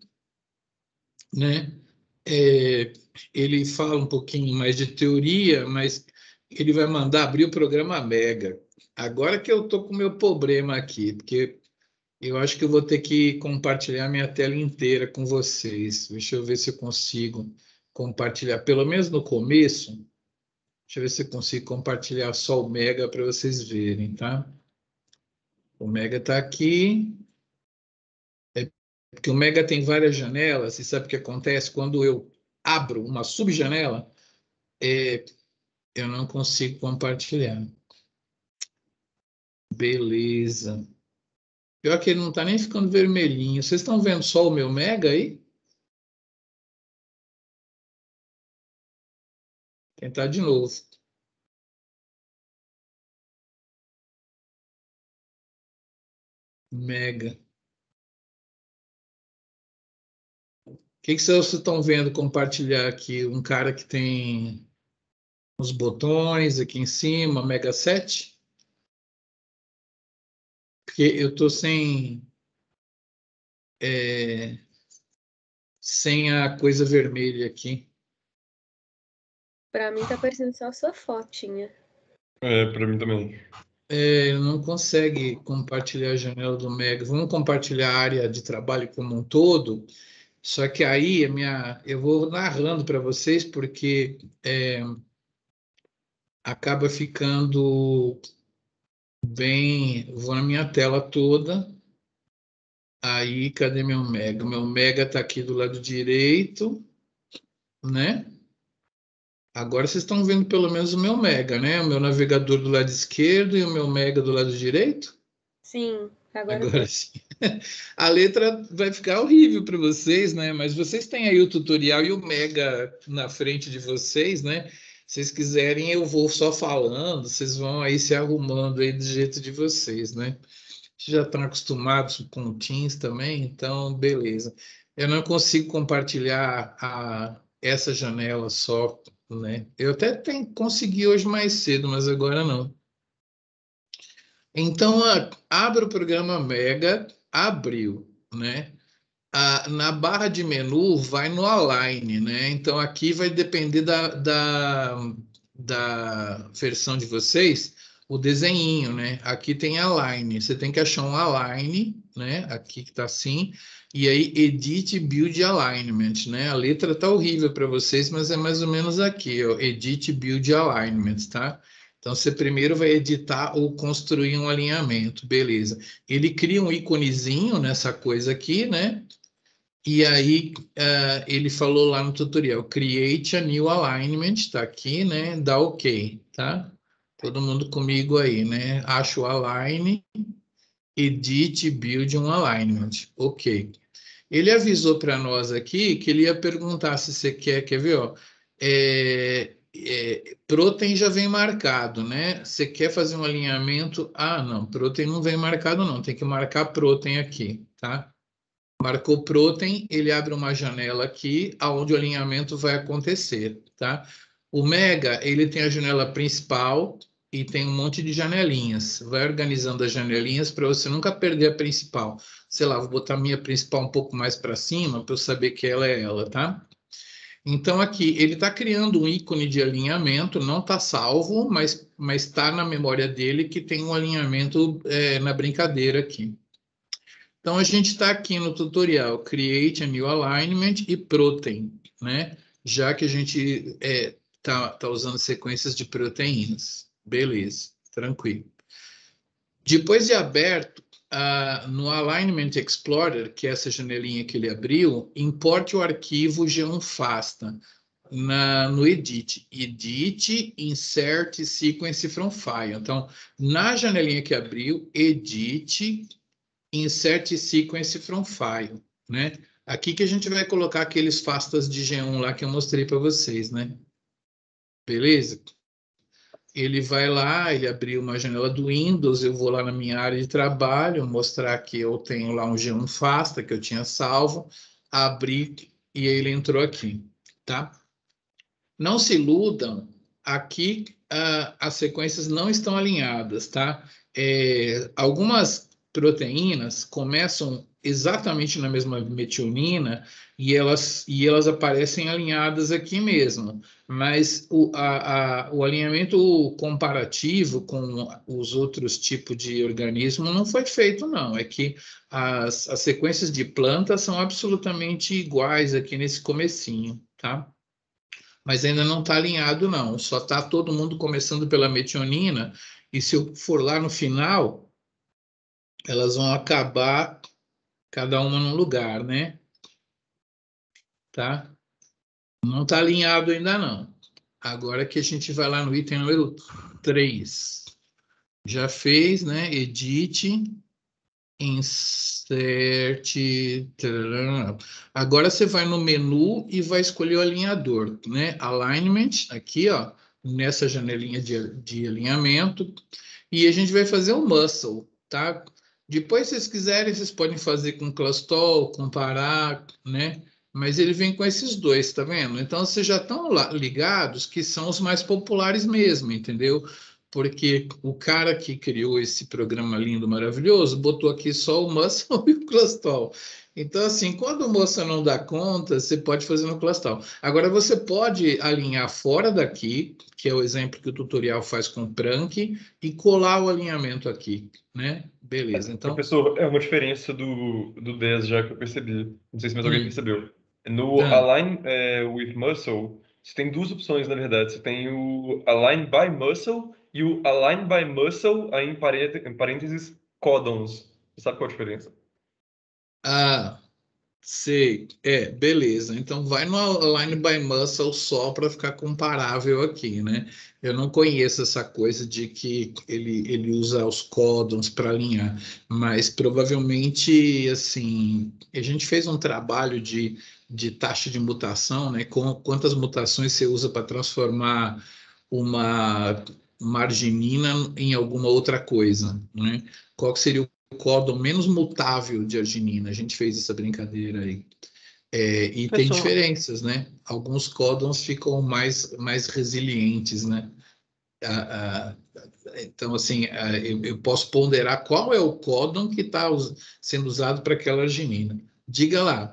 né? É, ele fala um pouquinho mais de teoria, mas ele vai mandar abrir o programa Mega. Agora que eu estou com o meu problema aqui, porque eu acho que eu vou ter que compartilhar minha tela inteira com vocês. Deixa eu ver se eu consigo compartilhar, pelo menos no começo. Deixa eu ver se eu consigo compartilhar só o Mega para vocês verem, tá? O Mega está aqui. Porque o Mega tem várias janelas, e sabe o que acontece? Quando eu abro uma subjanela, é, eu não consigo compartilhar. Beleza. Pior que ele não está nem ficando vermelhinho. Vocês estão vendo só o meu Mega aí? Vou tentar de novo. Mega. O que, que vocês estão vendo compartilhar aqui? Um cara que tem os botões aqui em cima, Mega sete? Porque eu estou sem, é, sem a coisa vermelha aqui. Pra mim tá aparecendo só a sua fotinha. É, para mim também. É, não consegue compartilhar a janela do Mega. Vamos compartilhar a área de trabalho como um todo. Só que aí a minha, eu vou narrando para vocês porque é, acaba ficando bem. Vou na minha tela toda. Aí, cadê meu Mega? Meu Mega está aqui do lado direito, né? Agora vocês estão vendo pelo menos o meu Mega, né? O meu navegador do lado esquerdo e o meu Mega do lado direito. Sim, agora, Agora sim. A letra vai ficar horrível para vocês, né? Mas vocês têm aí o tutorial e o Mega na frente de vocês, né? Se vocês quiserem, eu vou só falando, vocês vão aí se arrumando aí do jeito de vocês, né? Já estão acostumados com o Teams também, então beleza. Eu não consigo compartilhar a, essa janela só, né? Eu até tenho, consegui hoje mais cedo, mas agora não. Então, a, abre o programa Mega, abriu, né? A, na barra de menu, vai no Align, né? Então, aqui vai depender da, da, da versão de vocês, o desenhinho, né? Aqui tem Align, você tem que achar um Align, né? Aqui que tá assim, e aí Edit Build Alignment, né? A letra tá horrível para vocês, mas é mais ou menos aqui, ó, Edit Build Alignment, tá? Então, você primeiro vai editar ou construir um alinhamento, beleza. Ele cria um íconezinho nessa coisa aqui, né? E aí, uh, ele falou lá no tutorial, create a new alignment, tá aqui, né? Dá OK, tá? Todo mundo comigo aí, né? Acho o align, edit, build um alignment. Ok. Ele avisou para nós aqui que ele ia perguntar se você quer, quer ver, ó, é, é, protein já vem marcado, né? Você quer fazer um alinhamento? Ah, não, protein não vem marcado não, tem que marcar protein aqui, tá? Marcou protein, ele abre uma janela aqui, aonde o alinhamento vai acontecer, tá? O Mega, ele tem a janela principal e tem um monte de janelinhas. Vai organizando as janelinhas para você nunca perder a principal. Sei lá, vou botar a minha principal um pouco mais para cima para eu saber que ela é ela, tá? Então aqui ele está criando um ícone de alinhamento, não está salvo, mas mas está na memória dele que tem um alinhamento é, na brincadeira aqui. Então, a gente está aqui no tutorial Create a New Alignment e Protein, né? Já que a gente está é, tá, tá usando sequências de proteínas. Beleza, tranquilo. Depois de aberto, uh, no Alignment Explorer, que é essa janelinha que ele abriu, importe o arquivo G um Fasta na, no Edit. Edit, Insert Sequence from File. Então, na janelinha que abriu, Edit, Insert Sequence from File, né? Aqui que a gente vai colocar aqueles pastas de G um lá que eu mostrei para vocês, né? Beleza? Ele vai lá, ele abriu uma janela do Windows, eu vou lá na minha área de trabalho, mostrar que eu tenho lá um G um Fasta que eu tinha salvo, abri e ele entrou aqui, tá? Não se iludam, aqui uh, as sequências não estão alinhadas, tá? É, algumas proteínas começam exatamente na mesma metionina e elas, e elas aparecem alinhadas aqui mesmo, mas o, a, a, o alinhamento comparativo com os outros tipos de organismo não foi feito, não. É que as, as sequências de plantas são absolutamente iguais aqui nesse comecinho, tá? Mas ainda não está alinhado, não. Só está todo mundo começando pela metionina, e se eu for lá no final, elas vão acabar cada uma num lugar, né? Tá? Não está alinhado ainda, não. Agora que a gente vai lá no item número três. Já fez, né? Edit, insert. Tarará. Agora você vai no menu e vai escolher o alinhador, né? Alignment, aqui, ó, nessa janelinha de, de alinhamento. E a gente vai fazer o muscle, tá? Depois, se vocês quiserem, vocês podem fazer com Clastol, comparar, né? Mas ele vem com esses dois, tá vendo? Então, vocês já estão ligados que são os mais populares mesmo, entendeu? Porque o cara que criou esse programa lindo, maravilhoso, botou aqui só o muscle e o Clastol. Então, assim, quando o moça não dá conta, você pode fazer no Clastol. Agora, você pode alinhar fora daqui, que é o exemplo que o tutorial faz com o Prank, e colar o alinhamento aqui, né? Beleza, então... Professor, é uma diferença do, do dez já que eu percebi. Não sei se mais alguém Hum, percebeu. No ah, Align é, with Muscle, você tem duas opções, na verdade. Você tem o Align by Muscle e o Align by Muscle, aí em parê- em parênteses, codons. Você sabe qual a diferença? ah, sei. É, beleza. Então, vai no Align by Muscle só para ficar comparável aqui, né? Eu não conheço essa coisa de que ele, ele usa os códons para alinhar, mas provavelmente, assim, a gente fez um trabalho de, de taxa de mutação, né? Com quantas mutações você usa para transformar uma marginina em alguma outra coisa, né? Qual que seria o códon menos mutável de arginina? A gente fez essa brincadeira aí. É, e tem Professor, diferenças, né? Alguns códons ficam mais, mais resilientes, né? Ah, ah, então, assim, ah, eu, eu posso ponderar qual é o códon que está sendo usado para aquela arginina. Diga lá.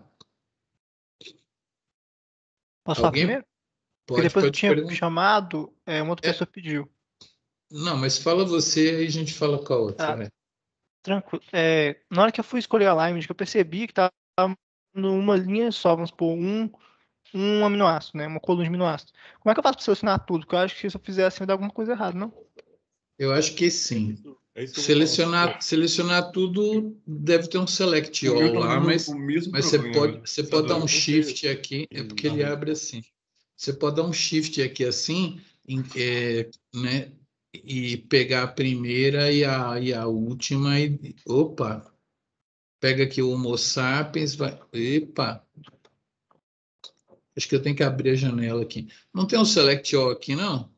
posso falar Alguém primeiro? Porque pode, depois eu pode tinha perguntar. chamado, é, uma outra É, pessoa pediu. não, mas fala você aí a gente fala com a outra, Tá, vai. tranquilo. É, na hora que eu fui escolher a alignment, que eu percebi que estava numa linha só, vamos supor, um, um aminoácido, né? Uma coluna de aminoácidos. Como é que eu faço para selecionar tudo? Porque eu acho que se eu fizer assim, vai dar alguma coisa errada, não? Eu acho que É sim. isso, é isso que eu vou falar. Selecionar, selecionar tudo deve ter um select O meu all tá lá, dando mas, o mesmo mas você problema. pode, você pode dar Sador, um você shift aqui, é porque tá ele vendo? abre assim. Você pode dar um shift aqui assim, em- é, né? e pegar a primeira e a, e a última e... Opa! Pega aqui o Homo sapiens, vai... Epa! Acho que eu tenho que abrir a janela aqui. Não tem um Select All aqui, não?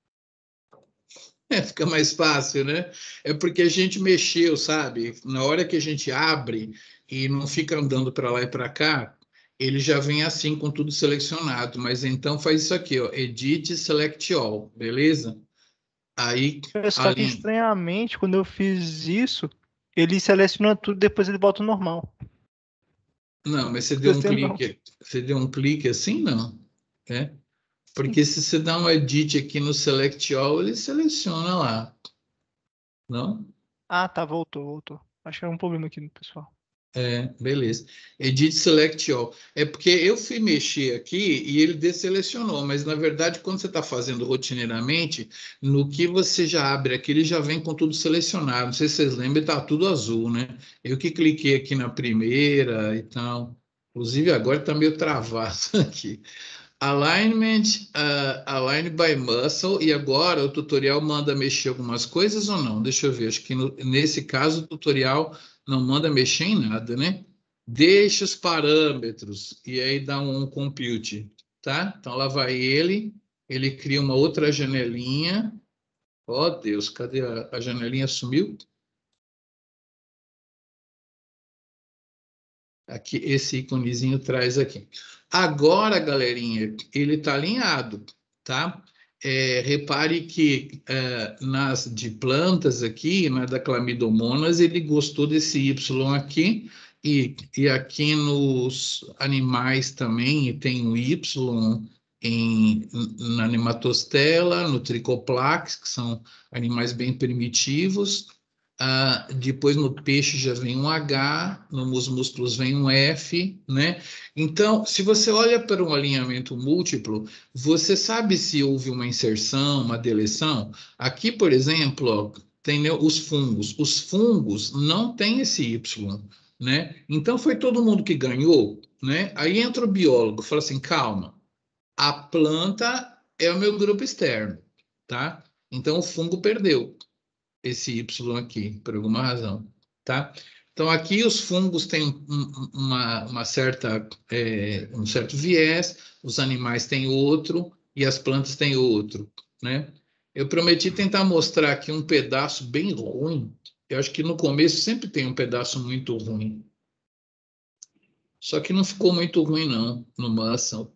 É, fica mais fácil, né? É porque a gente mexeu, sabe? Na hora que a gente abre e não fica andando para lá e para cá, ele já vem assim com tudo selecionado. Mas então faz isso aqui, ó, Edit Select All, beleza? Aí Só que ali. estranhamente, quando eu fiz isso, ele seleciona tudo, depois ele volta ao normal. Não, mas você deu um Gostei não. clique, você deu um clique assim, não? É? Porque se você dá um edit aqui no Select All, ele seleciona lá, não? Ah, tá, voltou, voltou. Acho que era um problema aqui no pessoal. É, beleza. Edit Select All. É porque eu fui mexer aqui e ele desselecionou, mas na verdade, quando você está fazendo rotineiramente, no que você já abre aqui, ele já vem com tudo selecionado. Não sei se vocês lembram, está tudo azul, né? Eu que cliquei aqui na primeira e tal. Inclusive, agora está meio travado aqui. Alignment, uh, align by muscle, e agora o tutorial manda mexer algumas coisas ou não? Deixa eu ver, acho que no- nesse caso o tutorial não manda mexer em nada, né? Deixa os parâmetros e aí dá um compute, tá? Então lá vai ele, ele cria uma outra janelinha. Ó Deus, cadê a, a janelinha? Sumiu? Aqui, esse íconezinho traz aqui. Agora, galerinha, ele está alinhado, tá? É, repare que é, nas de plantas aqui, na da Chlamydomonas, ele gostou desse Y aqui, e, e aqui nos animais também tem um Y em, na Nematostela, no Tricoplax, que são animais bem primitivos. Ah, depois no peixe já vem um H, nos músculos vem um F, né? Então, se você olha para um alinhamento múltiplo, você sabe se houve uma inserção, uma deleção? Aqui, por exemplo, ó, tem né, os fungos. Os fungos não têm esse Y, né? Então foi todo mundo que ganhou, né? Aí entra o biólogo, fala assim, calma, a planta é o meu grupo externo, tá? Então o fungo perdeu esse Y aqui, por alguma razão, tá? Então, aqui os fungos têm um- uma, uma certa, é, um certo viés, os animais têm outro e as plantas têm outro, né? Eu prometi tentar mostrar aqui um pedaço bem ruim. Eu acho que no começo sempre tem um pedaço muito ruim. Só que não ficou muito ruim, não, no Muscle.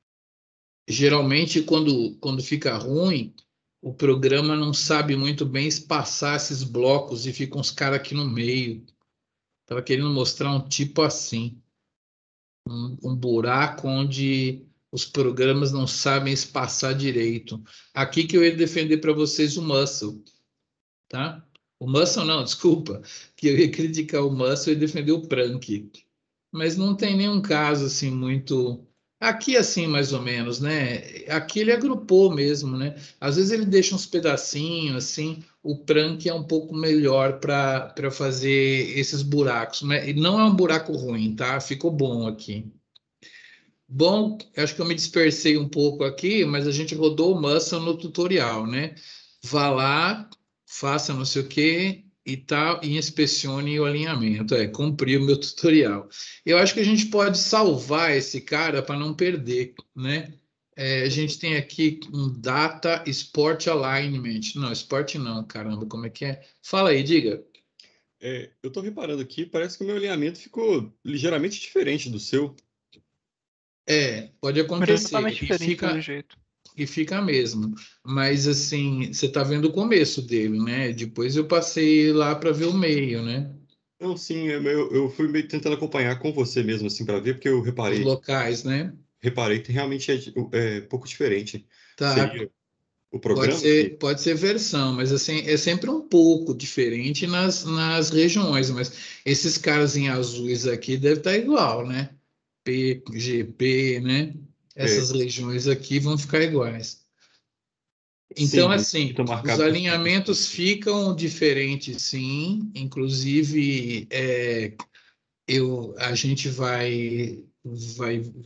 Geralmente, quando, quando fica ruim, o programa não sabe muito bem espaçar esses blocos e ficam os caras aqui no meio. Estava querendo mostrar um tipo assim, um, um buraco onde os programas não sabem espaçar direito. Aqui que eu ia defender para vocês o Muscle, tá? O Muscle não, desculpa, que eu ia criticar o Muscle e defender o Prank. Mas não tem nenhum caso assim muito. Aqui, assim, mais ou menos, né? Aqui ele agrupou mesmo, né? Às vezes ele deixa uns pedacinhos, assim. O Prank é um pouco melhor para para fazer esses buracos, mas ele não é um buraco ruim, tá? Ficou bom aqui. Bom, acho que eu me dispersei um pouco aqui, mas a gente rodou o Muscle no tutorial, né? Vá lá, faça não sei o quê e tal, e inspecione o alinhamento. É, cumpri o meu tutorial. Eu acho que a gente pode salvar esse cara para não perder, né? É, a gente tem aqui um Data Sport Alignment. Não, Sport não, caramba, como é que é? Fala aí, diga. É, eu tô reparando aqui, parece que o meu alinhamento ficou ligeiramente diferente do seu. É, pode Mas ele é totalmente acontecer. E diferente, pelo fica, jeito. E fica mesmo. Mas assim, você está vendo o começo dele, né? Depois eu passei lá para ver o meio, né? Não, sim, eu, eu eu fui meio tentando acompanhar com você mesmo, assim, para ver, porque eu Os reparei, locais, né? reparei que realmente é, é pouco diferente. Tá, Seria o pode programa que... ser, pode ser versão, mas assim, é sempre um pouco diferente nas, nas regiões, mas esses caras em azuis aqui devem estar igual, né? P, G P, né? É, Essas regiões aqui vão ficar iguais. Então, sim, eles assim, estão os marcados com os picos. alinhamentos ficam diferentes, sim. Inclusive, é, eu, a gente vai, vai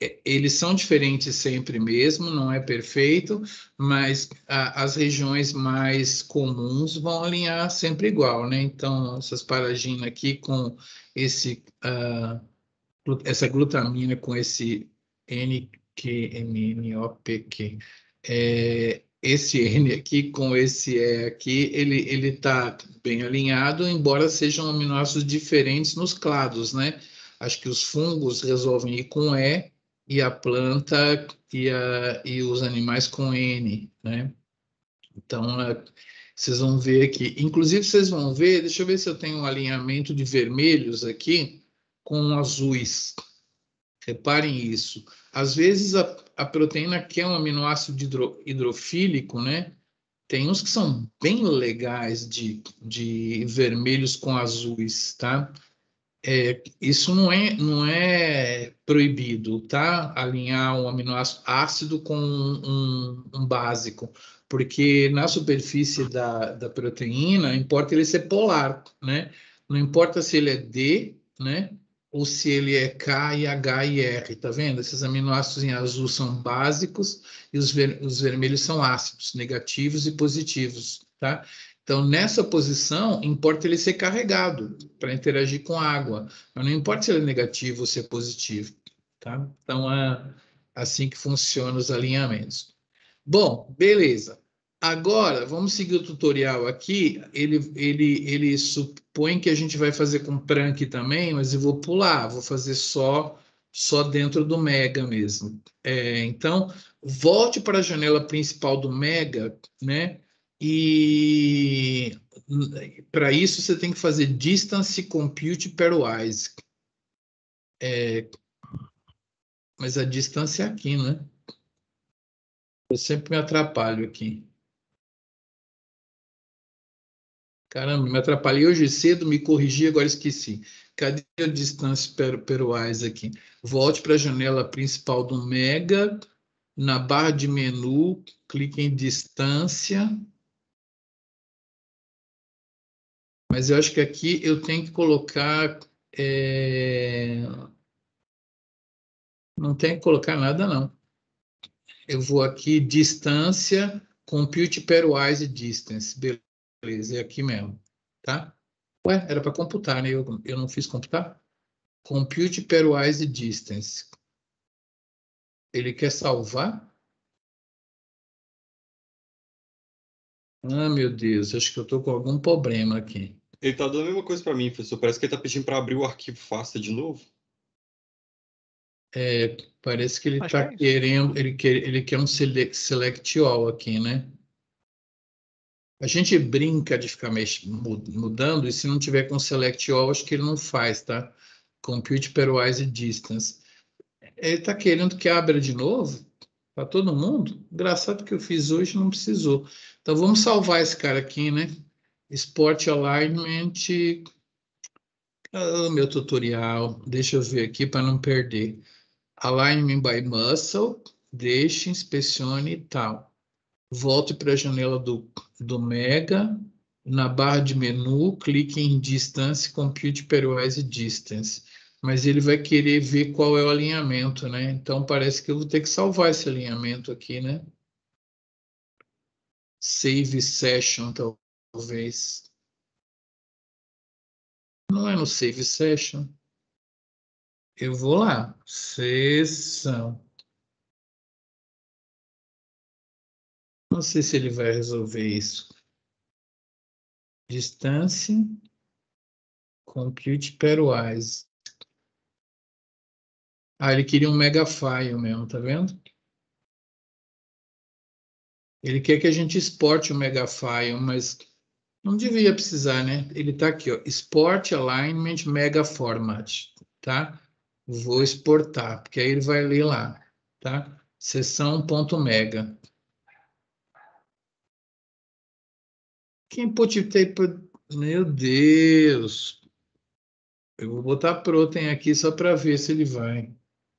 é, eles são diferentes sempre mesmo, não é perfeito, mas a, as regiões mais comuns vão alinhar sempre igual, né? Então, essas paraginas aqui com esse, uh, essa glutamina com esse N Q M N O P Q, é, esse N aqui com esse E aqui, ele ele está bem alinhado, embora sejam aminoácidos diferentes nos clados, né? Acho que os fungos resolvem ir com E e a planta e, a, e os animais com N, né? Então, é, vocês vão ver aqui. Inclusive, vocês vão ver, deixa eu ver se eu tenho um alinhamento de vermelhos aqui com azuis. Reparem isso. Às vezes, a, a proteína que é um aminoácido hidro, hidrofílico, né? Tem uns que são bem legais de, de vermelhos com azuis, tá? É, isso não é, não é proibido, tá? Alinhar um aminoácido ácido com um, um básico, porque na superfície da, da proteína importa ele ser polar, né? Não importa se ele é D, né? Ou se ele é K e H e R, tá vendo? Esses aminoácidos em azul são básicos e os, ver, os vermelhos são ácidos, negativos e positivos, tá? Então, nessa posição, importa ele ser carregado para interagir com a água. Mas não importa se ele é negativo ou se é positivo. Tá? Então, é assim que funcionam os alinhamentos. Bom, beleza. Agora, vamos seguir o tutorial aqui. Ele, ele, ele supõe que a gente vai fazer com Prank também, mas eu vou pular. Vou fazer só, só dentro do Mega mesmo. É, então, volte para a janela principal do Mega, né? E para isso você tem que fazer distance compute pairwise. É, mas a distância é aqui, né? Eu sempre me atrapalho aqui. Caramba, me atrapalhei hoje cedo, me corrigi, agora esqueci. Cadê a distance pairwise aqui? Volte para a janela principal do Mega. Na barra de menu, clique em distância. Mas eu acho que aqui eu tenho que colocar... É... Não tem que colocar nada, não. Eu vou aqui, distância, compute pairwise distance. Beleza, é aqui mesmo, tá? Ué, era para computar, né? Eu, eu não fiz computar? Compute pairwise distance. Ele quer salvar? Ah, meu Deus, acho que eu estou com algum problema aqui. Ele tá dando a mesma coisa para mim, professor. Parece que ele tá pedindo para abrir o arquivo FASTA de novo. É, parece que ele Acho está que é isso. querendo, ele quer, ele quer um select, select all aqui, né? A gente brinca de ficar mex- mudando, e se não tiver com select all, acho que ele não faz, tá? Compute pairwise distance. Ele está querendo que abra de novo para todo mundo? Engraçado que eu fiz hoje não precisou. Então vamos salvar esse cara aqui, né? Export alignment. Ah, meu tutorial. Deixa eu ver aqui para não perder. Alignment by muscle. Deixe, inspecione e tal. Volte para a janela do, do Mega. Na barra de menu, clique em Distance, Compute Pairwise Distance. Mas ele vai querer ver qual é o alinhamento, né? Então parece que eu vou ter que salvar esse alinhamento aqui, né? Save Session, talvez. Não é no Save Session. Eu vou lá. Sessão. Não sei se ele vai resolver isso. Distance, Compute Pairwise. Ah, ele queria um mega file mesmo, tá vendo? Ele quer que a gente exporte o mega file, mas não devia precisar, né? Ele está aqui, ó, Export Alignment Mega Format, tá? Vou exportar, porque aí ele vai ler lá, tá? Seção.mega. Que input tape... Meu Deus! Eu vou botar protein aqui só para ver se ele vai.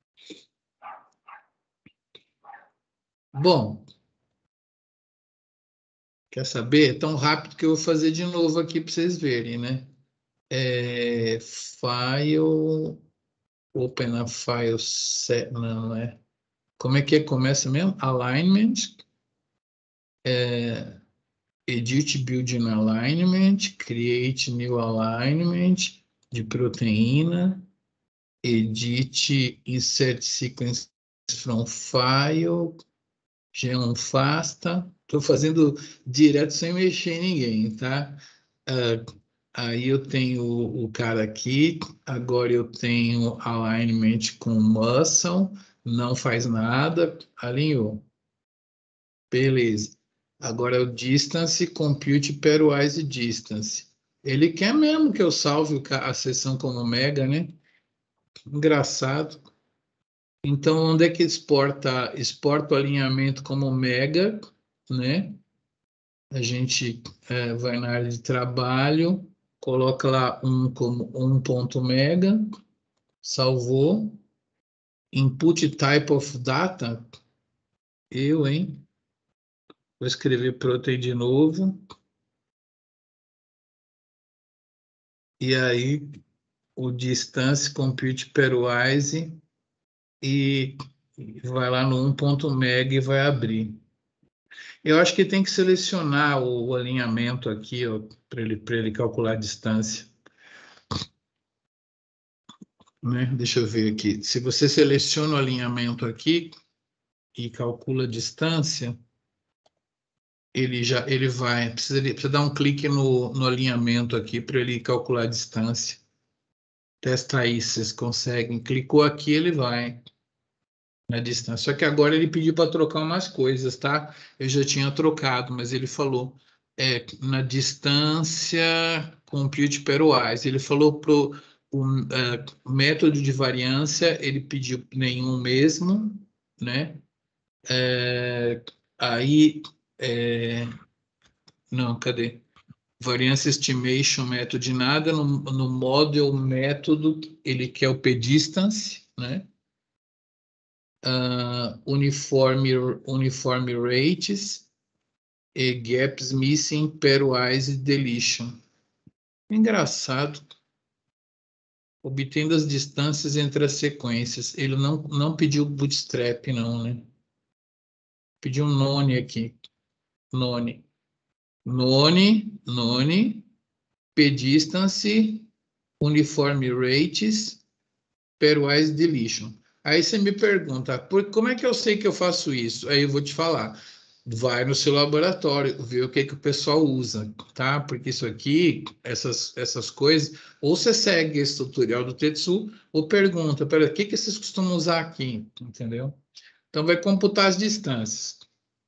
Bom, quer saber? É tão rápido que eu vou fazer de novo aqui para vocês verem, né? É, file, Open a file set, não, não é. Como é que é? Começa mesmo? Alignment, é, edit building alignment, create new alignment de proteína, edit insert sequence from file, genome FASTA. Estou fazendo direto sem mexer em ninguém, tá? Uh, aí eu tenho o cara aqui, agora eu tenho alignment com muscle, não faz nada, alinhou. Beleza. Agora é o distance, compute pairwise distance. Ele quer mesmo que eu salve a seção como mega, né? Engraçado. Então, onde é que exporta? Exporta o alinhamento como mega, né? A gente é, vai na área de trabalho, coloca lá um como um ponto mega, salvou. Input type of data, eu, hein? Vou escrever protein de novo. E aí, o distance compute pairwise e vai lá no um ponto mega e vai abrir. Eu acho que tem que selecionar o, o alinhamento aqui, para ele, para ele calcular a distância. Né? Deixa eu ver aqui. Se você seleciona o alinhamento aqui e calcula a distância, ele já ele vai. Precisa, precisa dar um clique no, no alinhamento aqui para ele calcular a distância. Testa aí se vocês conseguem. Clicou aqui, ele vai na distância. Só que agora ele pediu para trocar umas coisas, tá? Eu já tinha trocado, mas ele falou é, na distância compute pairwise. Ele falou pro o uh, método de variância, ele pediu nenhum mesmo, né? É, aí, é, não, cadê? Variance estimation método de nada, no, no model método, ele quer o p-distance, né? Uh, uniforme, uniforme rates e gaps missing pairwise deletion. Engraçado. Obtendo as distâncias entre as sequências. Ele não, não pediu bootstrap, não, né? Pediu um none aqui. None. None, none, p-distance, uniforme rates, pairwise deletion. Aí você me pergunta, por, como é que eu sei que eu faço isso? Aí eu vou te falar. Vai no seu laboratório, ver o que, que o pessoal usa, tá? Porque isso aqui, essas, essas coisas, ou você segue esse tutorial do Tetsu, ou pergunta, pera, o que, que vocês costumam usar aqui? Entendeu? Então, vai computar as distâncias,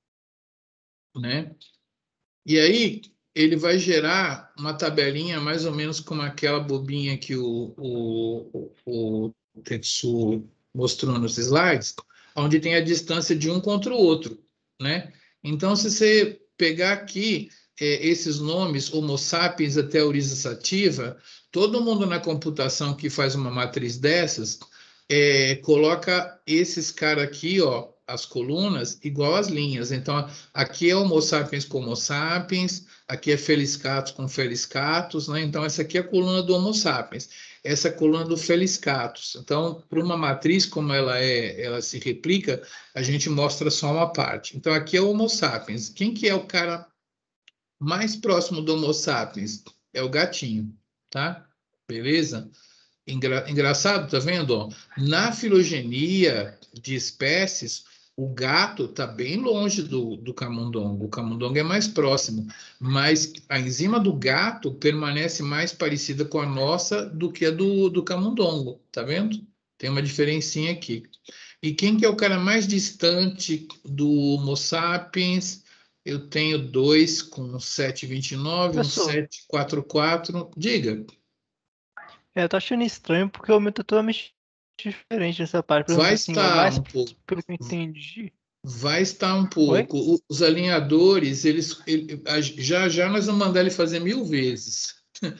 né? E aí, ele vai gerar uma tabelinha mais ou menos como aquela bobinha que o, o, o, o Tetsu mostrou nos slides, onde tem a distância de um contra o outro, né? Então, se você pegar aqui é, esses nomes, Homo sapiens até Oryza sativa, todo mundo na computação que faz uma matriz dessas, é, coloca esses caras aqui, ó, as colunas, igual as linhas. Então, aqui é Homo sapiens com Homo sapiens, aqui é Feliscatus com Feliscatus, né? Então, essa aqui é a coluna do Homo sapiens, essa é a coluna do Feliscatus. Então, para uma matriz, como ela é, ela se replica, a gente mostra só uma parte. Então, aqui é o Homo sapiens. Quem que é o cara mais próximo do Homo sapiens? É o gatinho, tá? Beleza? Engra, engraçado, tá vendo? Ó? Na filogenia de espécies, o gato está bem longe do, do camundongo. O camundongo é mais próximo, mas a enzima do gato permanece mais parecida com a nossa do que a do, do camundongo, tá vendo? Tem uma diferencinha aqui. E quem que é o cara mais distante do Homo sapiens? Eu tenho dois com sete vírgula vinte e nove, um Professor, sete vírgula quarenta e quatro. Diga. é, eu tô achando estranho porque o meu tá totalmente diferente nessa parte. Por exemplo, Vai assim, ó, estar mais um pouco. pelo que eu entendi. Vai estar um Oi? pouco. O- Os alinhadores, eles, ele- a- já já nós vamos mandar ele fazer mil vezes,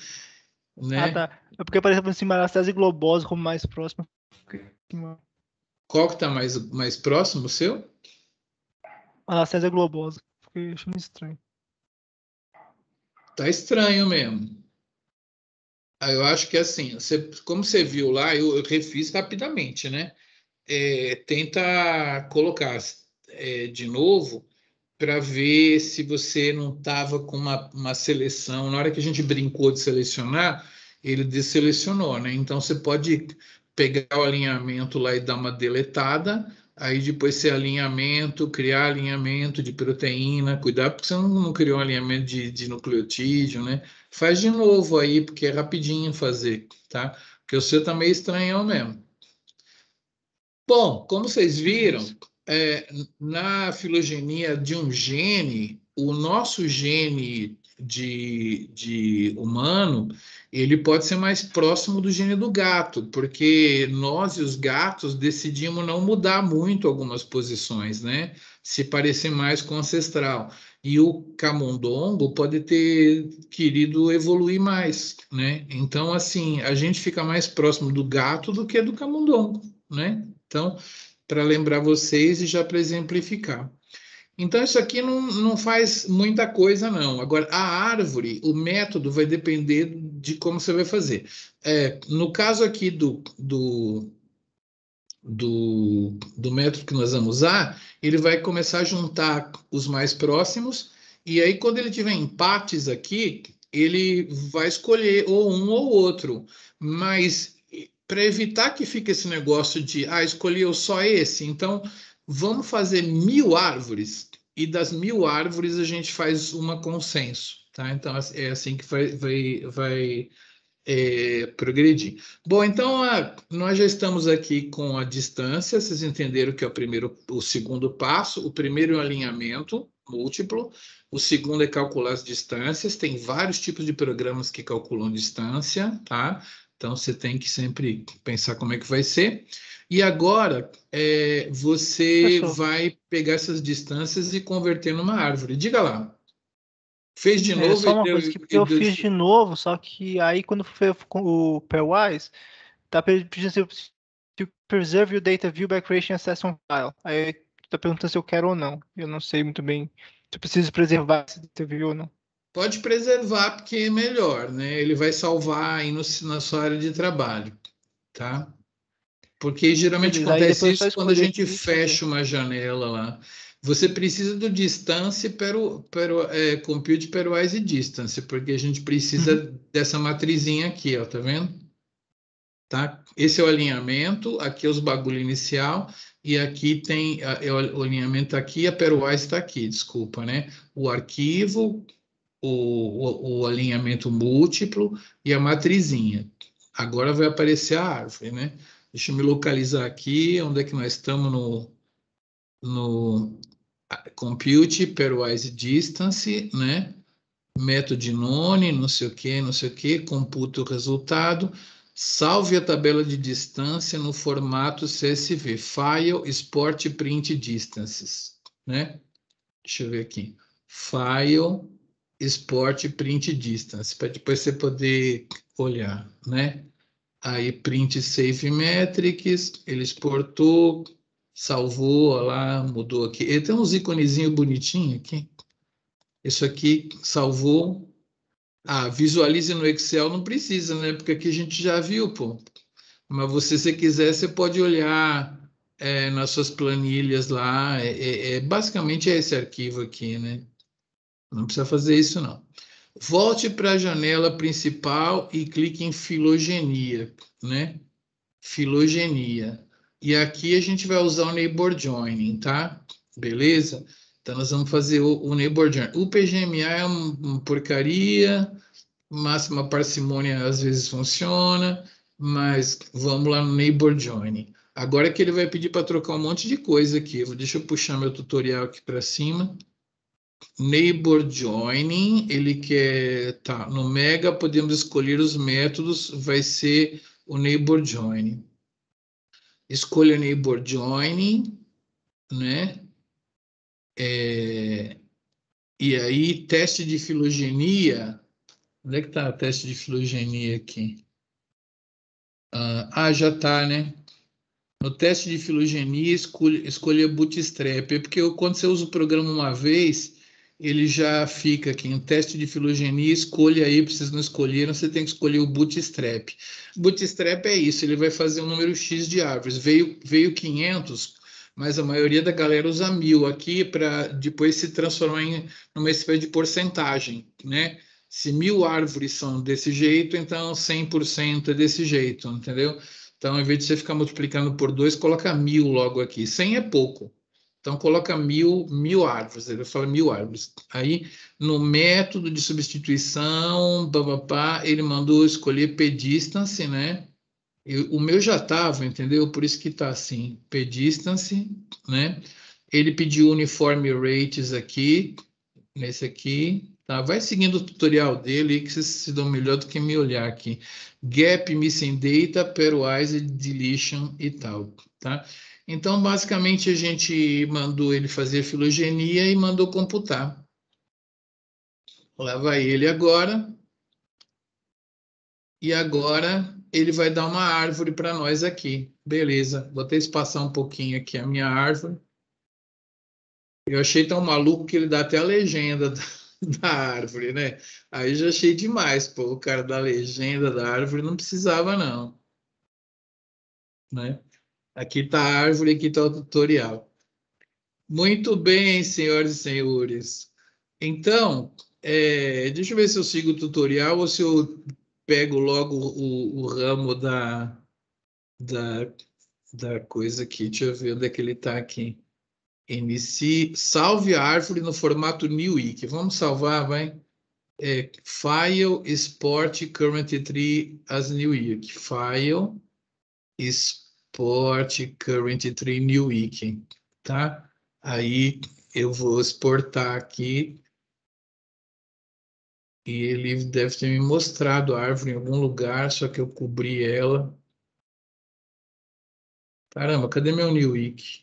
Ah, né? tá. É porque apareceu assim, Marastase globosa como mais próximo. Qual que está mais, mais próximo, o seu? Marastase globosa. Fiquei achando estranho. Tá estranho mesmo. Ah, eu acho que assim, você, como você viu lá, eu, eu refiz rapidamente, né? É, tenta colocar é, de novo para ver se você não estava com uma, uma seleção. Na hora que a gente brincou de selecionar, ele desselecionou, né? Então você pode pegar o alinhamento lá e dar uma deletada, aí depois ser alinhamento, criar alinhamento de proteína, cuidado porque você não, não criou um alinhamento de, de nucleotídeo, né? Faz de novo aí, porque é rapidinho fazer, tá? Porque o seu tá meio estranhão mesmo. Bom, como vocês viram, é, na filogenia de um gene, o nosso gene de, de humano, ele pode ser mais próximo do gene do gato, porque nós e os gatos decidimos não mudar muito algumas posições, né? Se parecer mais com o ancestral. E o camundongo pode ter querido evoluir mais, né? Então, assim, a gente fica mais próximo do gato do que do camundongo, né? Então, para lembrar vocês e já para exemplificar. Então, isso aqui não, não faz muita coisa, não. Agora, a árvore, o método vai depender de como você vai fazer. É, no caso aqui do, do, do, do método que nós vamos usar, ele vai começar a juntar os mais próximos, e aí, quando ele tiver empates aqui, ele vai escolher ou um ou outro. Mas para evitar que fique esse negócio de ah, escolheu só esse, então vamos fazer mil árvores, e das mil árvores a gente faz uma consenso, tá? Então é assim que vai, vai, vai é, progredir. Bom, então a, nós já estamos aqui com a distância, vocês entenderam que é o primeiro, o segundo passo. O primeiro é o alinhamento múltiplo, o segundo é calcular as distâncias. Tem vários tipos de programas que calculam distância, tá? Então você tem que sempre pensar como é que vai ser. E agora é, você Professor, vai pegar essas distâncias e converter numa árvore. Diga lá. Fez de é novo só e uma deu, coisa que e eu deu fiz de novo, só que aí quando foi com o pairwise, tá pedindo se eu se preserve o data view by creation access on file. Aí tá perguntando se eu quero ou não. Eu não sei muito bem se eu preciso preservar esse data view ou não. Pode preservar, porque é melhor, né? Ele vai salvar aí no, na sua área de trabalho, tá? Porque geralmente Beleza, aí acontece depois é só isso quando a escolher gente aqui e fazer. fecha uma janela lá. Você precisa do distance pero, pero, é, compute pairwise distance, porque a gente Uhum. precisa dessa matrizinha aqui, ó, tá vendo? Tá? Esse é o alinhamento, aqui é os bagulho inicial, e aqui tem é o alinhamento aqui, a pairwise está aqui, desculpa, né? O arquivo, o, o, o alinhamento múltiplo e a matrizinha. Agora vai aparecer a árvore, né? Deixa eu me localizar aqui, onde é que nós estamos no, no compute pairwise distance, né? Método none, não sei o que, não sei o que, computa o resultado, salve a tabela de distância no formato C S V, File, Export, Print Distances, né? Deixa eu ver aqui. File, Export, Print Distance, para depois você poder olhar, né? Aí, Print Save Metrics, ele exportou, salvou, olha lá, mudou aqui. Ele tem uns iconezinhos bonitinhos aqui. Isso aqui salvou. Ah, visualize no Excel não precisa, né? Porque aqui a gente já viu, pô. Mas você, se quiser, você pode olhar é, nas suas planilhas lá. É, é, é- basicamente é esse arquivo aqui, né? Não precisa fazer isso, não. Volte para a janela principal e clique em filogenia, né? Filogenia. E aqui a gente vai usar o neighbor joining, tá? Beleza? Então nós vamos fazer o, o neighbor joining. O P G M A é uma, uma porcaria, máxima parcimônia às vezes funciona, mas vamos lá no neighbor joining. Agora que ele vai pedir para trocar um monte de coisa aqui. Deixa eu puxar meu tutorial aqui para cima. Neighbor joining, ele quer, tá, no Mega podemos escolher os métodos, vai ser o neighbor joining. Escolha neighbor joining, né? É, e aí, teste de filogenia, onde é que está o teste de filogenia aqui? Ah, ah, já está, né? No teste de filogenia, escolha, escolha Bootstrap, é porque eu, quando você usa o programa uma vez, ele já fica aqui em teste de filogenia, escolha aí, vocês não escolheram, você tem que escolher o bootstrap. Bootstrap é isso, ele vai fazer um número X de árvores. Veio, veio quinhentos, mas a maioria da galera usa mil aqui para depois se transformar em uma espécie de porcentagem, né? Se mil árvores são desse jeito, então cem por cento é desse jeito, entendeu? Então, ao invés de você ficar multiplicando por dois, coloca mil logo aqui. cem é pouco. Então, coloca mil, mil árvores. Ele fala mil árvores. Aí, no método de substituição, bababá, ele mandou escolher p-distance, né? Eu, o meu já estava, entendeu? Por isso que está assim, p-distance, né? Ele pediu uniforme rates aqui, nesse aqui, tá? Vai seguindo o tutorial dele que vocês se dão melhor do que me olhar aqui. Gap, missing data, pairwise, deletion e tal, tá? Então, basicamente, a gente mandou ele fazer filogenia e mandou computar. Lá vai ele agora. E agora ele vai dar uma árvore para nós aqui. Beleza, vou até espaçar um pouquinho aqui a minha árvore. Eu achei tão maluco que ele dá até a legenda da, da árvore, né? Aí já achei demais, pô, o cara da legenda da árvore não precisava não, né? Aqui está a árvore, aqui está o tutorial. Muito bem, senhoras e senhores. Então, é, deixa eu ver se eu sigo o tutorial ou se eu pego logo o, o ramo da, da, da coisa aqui. Deixa eu ver onde é que ele está aqui. Inicie, salve a árvore no formato NewWiki. Vamos salvar, vai. É, file, export, current tree as NewWiki. File, export, current tree, NewWiki. Tá? Aí eu vou exportar aqui. E ele deve ter me mostrado a árvore em algum lugar, só que eu cobri ela. Caramba, cadê meu NewWiki?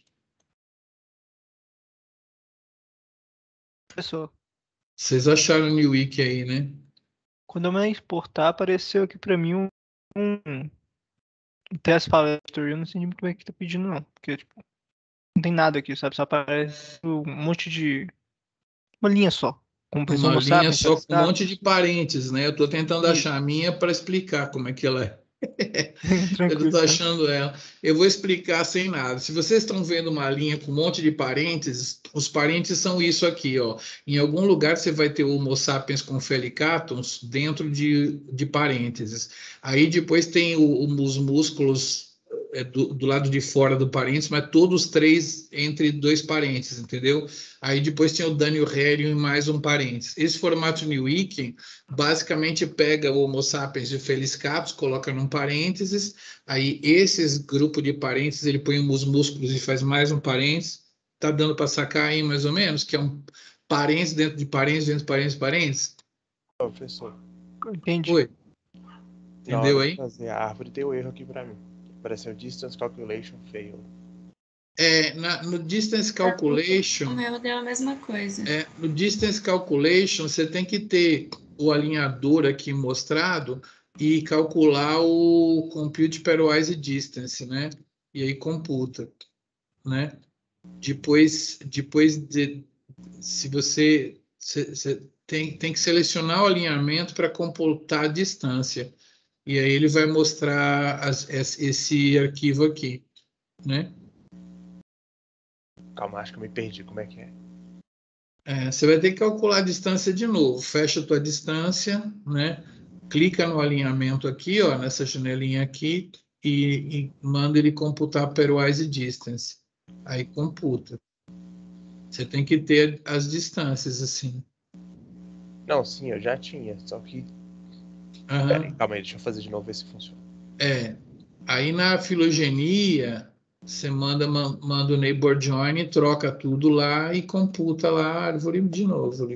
Pessoal, Vocês acharam o NewWiki aí, né? quando eu me exportar, apareceu aqui pra mim um, um teste palestra. Eu não sei muito bem o que tá pedindo, não. Porque, tipo, não tem nada aqui, sabe? Só aparece um monte de. Uma linha só. Como pessoa Uma não linha sabe, só sabe? com um monte de parênteses, né? Eu estou tentando Isso. achar a minha para explicar como é que ela é. Eu não Tranquilo, estou cara. achando ela. Eu vou explicar sem nada. Se vocês estão vendo uma linha com um monte de parênteses, os parênteses são isso aqui, ó. Em algum lugar você vai ter o Homo sapiens com felicatons dentro de, de parênteses. Aí depois tem o, os músculos é, do, do lado de fora do parênteses, mas todos três entre dois parênteses, entendeu? Aí depois tem o Daniel Herion e mais um parênteses. Esse formato NewWiki basicamente pega o Homo sapiens de Feliscatus, coloca num parênteses, aí esses grupos de parênteses ele põe os músculos e faz mais um parênteses. Tá dando para sacar aí mais ou menos que é um parênteses dentro de parênteses dentro de parênteses parênteses? Professor, Entendi. Oi, na hora entendeu de aí? fazer a árvore deu erro aqui pra mim. Apareceu distance calculation fail. É, na, no distance O calculation, meu deu a mesma coisa. é, no distance calculation você tem que ter o alinhador aqui mostrado e calcular o compute pairwise distance, né? E aí computa, né? Depois, depois de, se você, você, você tem, tem que selecionar o alinhamento para computar a distância. E aí ele vai mostrar as, esse arquivo aqui, né? Calma, acho que eu me perdi. Como é que é? É, você vai ter que calcular a distância de novo. Fecha a tua distância, né? Clica no alinhamento aqui, ó, nessa janelinha aqui, e, e manda ele computar pairwise distance. Aí computa. Você tem que ter as distâncias assim. Não, sim, eu já tinha. Só que. Aham. Pera aí, calma aí, deixa eu fazer de novo ver se funciona. É. Aí na filogenia, você manda, ma- manda o neighbor join, troca tudo lá e computa lá a árvore de novo.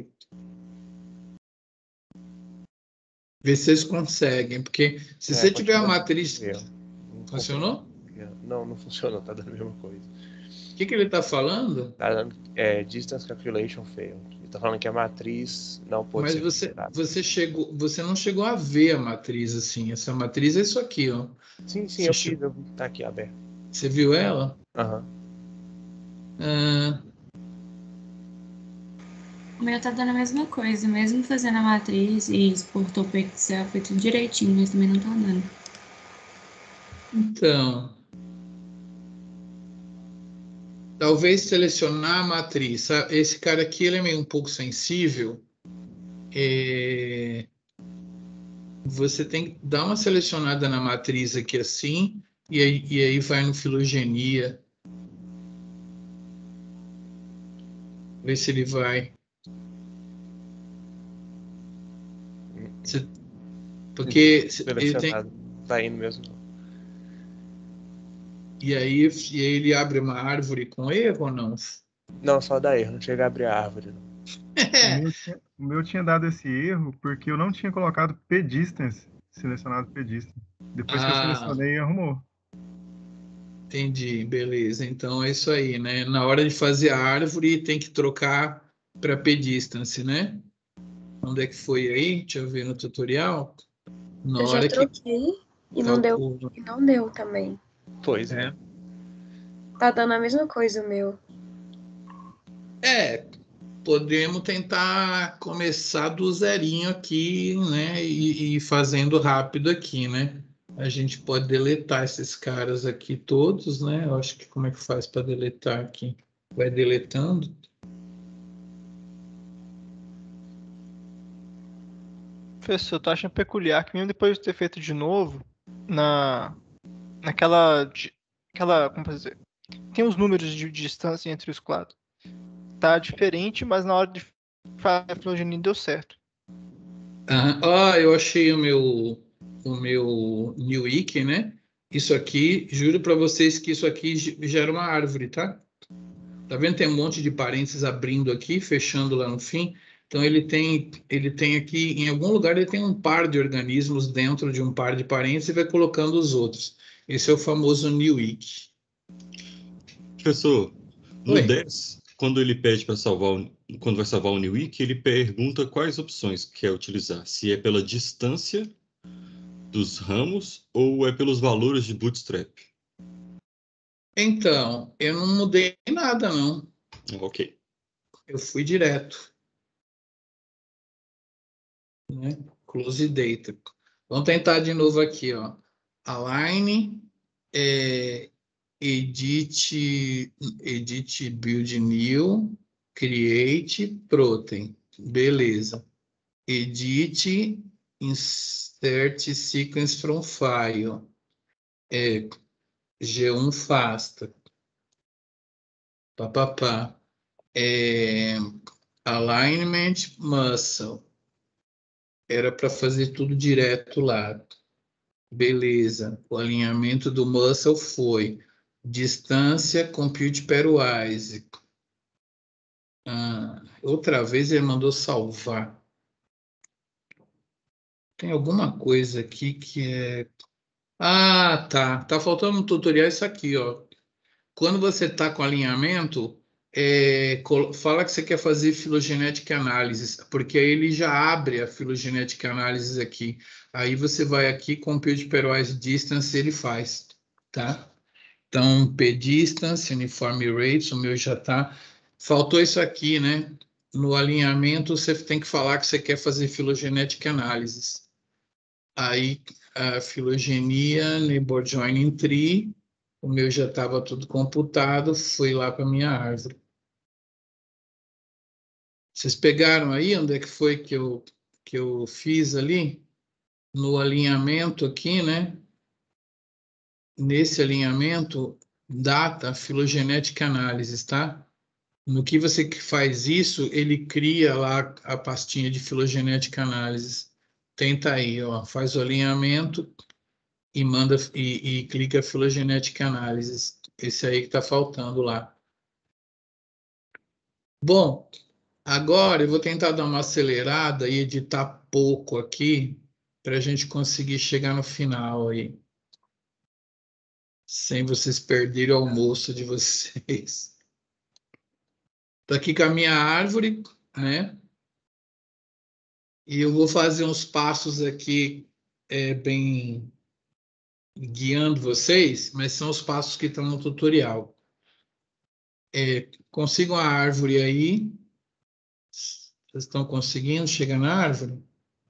Vê se vocês conseguem, porque se É, você tiver a continua matriz. erro. Não Funcionou? confirma. Não, não funcionou, tá dando a mesma coisa. O que, que ele está falando? Tá dando é, distance calculation fail. Ele tá falando que a matriz não pode Mas ser você, computada. você, chegou, você não chegou a ver a matriz assim. Essa matriz é isso aqui, ó. Sim, sim, Você eu che- fiz, eu vi que tá aqui aberto. Você viu ela? Aham. Ah, O meu tá dando a mesma coisa, mesmo fazendo a matriz e exportou para Excel, foi tudo direitinho, mas também não tá dando. Então, talvez selecionar a matriz. Sa- Esse cara aqui ele é meio um pouco sensível. É, Você tem que dar uma selecionada na matriz aqui assim, e aí, e aí vai no filogenia. Ver se ele vai. Você- Porque se- ele tem. Selecionado. Tá indo mesmo. E aí, e aí ele abre uma árvore com erro ou não? Não, só dá erro, não chega a abrir a árvore. Não. O meu, tinha, o meu tinha dado esse erro porque eu não tinha colocado p-distance, selecionado p-distance. Depois que eu Ah, selecionei, arrumou. entendi, beleza. Então é isso aí, né? Na hora de fazer a árvore, tem que trocar para p-distance, né? Onde é que foi aí? Deixa eu ver no tutorial. Na Eu já hora que troquei e não deu, calcula. e não deu também. Pois É. é. Tá dando a mesma coisa o meu. É, podemos tentar começar do zerinho aqui, né? E, e fazendo rápido aqui, né? A gente pode deletar esses caras aqui todos, né? Eu acho que como é que faz para deletar aqui? Vai deletando. Professor, eu tô achando peculiar que mesmo depois de ter feito de novo, na, naquela, di- aquela, como posso dizer, tem os números de distância entre os quadros. Tá diferente, mas na hora de fazer a filogenia deu certo. Ah, ah, eu achei o meu o meu Newick, né? Isso aqui, juro para vocês que isso aqui ge- gera uma árvore, tá? Tá vendo? Tem um monte de parênteses abrindo aqui, fechando lá no fim. Então ele tem ele tem aqui em algum lugar ele tem um par de organismos dentro de um par de parênteses e vai colocando os outros. Esse é o famoso Newick. Professor, no Oi. dez, quando ele pede para salvar, o- quando vai salvar o Newick, ele pergunta quais opções quer utilizar. Se é pela distância dos ramos ou é pelos valores de bootstrap. Então, eu não mudei nada não. Ok. Eu fui direto, né? Close data. Vamos tentar de novo aqui, ó. Align, é, edit, edit build new, create protein. Beleza. Edit, insert sequence from file. É, G um FASTA. Papapá. É, alignment muscle. Era para fazer tudo direto lá. Beleza. O alinhamento do muscle foi distância compute pairwise. Ah, outra vez ele mandou salvar. Tem alguma coisa aqui que é. Ah, tá. Tá faltando no tutorial isso aqui, ó. Quando você está com alinhamento, é, colo- fala que você quer fazer filogenética análise, porque aí ele já abre a filogenética análise aqui. Aí você vai aqui, compute pairwise distance, ele faz, tá? Então, p-distance, uniform rates, o meu já tá. Faltou isso aqui, né? No alinhamento, você tem que falar que você quer fazer filogenética análise. Aí, a filogenia, neighbor joining tree, o meu já estava tudo computado, fui lá para minha árvore. Vocês pegaram aí onde é que foi que eu, que eu fiz ali? No alinhamento aqui, né? Nesse alinhamento, data, filogenética análise, tá? No que você faz isso, ele cria lá a pastinha de filogenética análise. Tenta aí, ó, faz o alinhamento e manda e, e clica filogenética análise. Esse aí que está faltando lá. Bom, agora eu vou tentar dar uma acelerada e editar pouco aqui para a gente conseguir chegar no final aí, sem vocês perderem o almoço de vocês. Estou aqui com a minha árvore, né? E eu vou fazer uns passos aqui é, bem guiando vocês, mas são os passos que estão no tutorial. É, consigam a árvore aí. Vocês estão conseguindo chegar na árvore?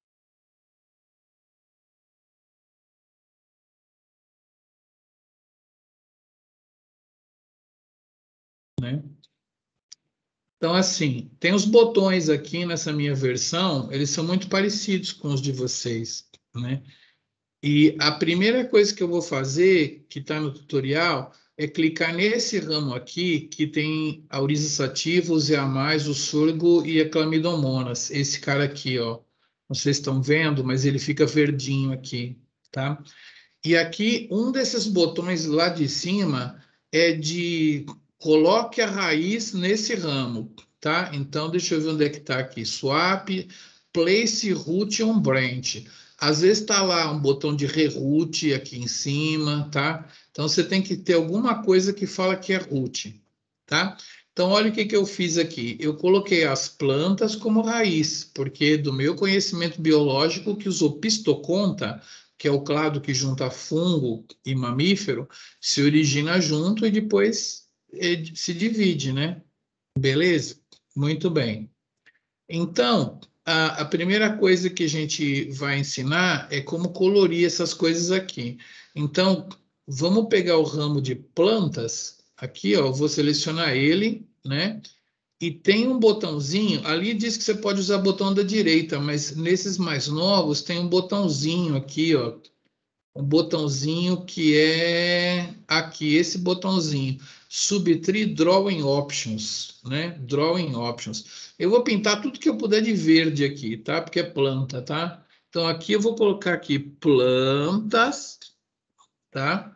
Né? Então, assim, tem os botões aqui nessa minha versão, eles são muito parecidos com os de vocês, né? E a primeira coisa que eu vou fazer, que está no tutorial, é clicar nesse ramo aqui, que tem Aurisa sativa, o Zea mais, o sorgo e a Clamidomonas. Esse cara aqui, ó. Vocês estão vendo, mas ele fica verdinho aqui, tá? E aqui, um desses botões lá de cima é de coloque a raiz nesse ramo, tá? Então, deixa eu ver onde é que está aqui. Swap, place root on branch. Às vezes está lá um botão de reroute aqui em cima, tá? Então, você tem que ter alguma coisa que fala que é root, tá? Então, olha o que, que eu fiz aqui. Eu coloquei as plantas como raiz, porque do meu conhecimento biológico que os opistoconta, que é o clado que junta fungo e mamífero, se origina junto e depois se divide, né? Beleza? Muito bem. Então, a, a primeira coisa que a gente vai ensinar é como colorir essas coisas aqui. Então, vamos pegar o ramo de plantas, aqui, ó, eu vou selecionar ele, né? E tem um botãozinho, ali diz que você pode usar o botão da direita, mas nesses mais novos tem um botãozinho aqui, ó, um botãozinho que é aqui, esse botãozinho, Subtree Drawing Options, né? Drawing Options. Eu vou pintar tudo que eu puder de verde aqui, tá? Porque é planta, tá? Então, aqui eu vou colocar aqui plantas, tá?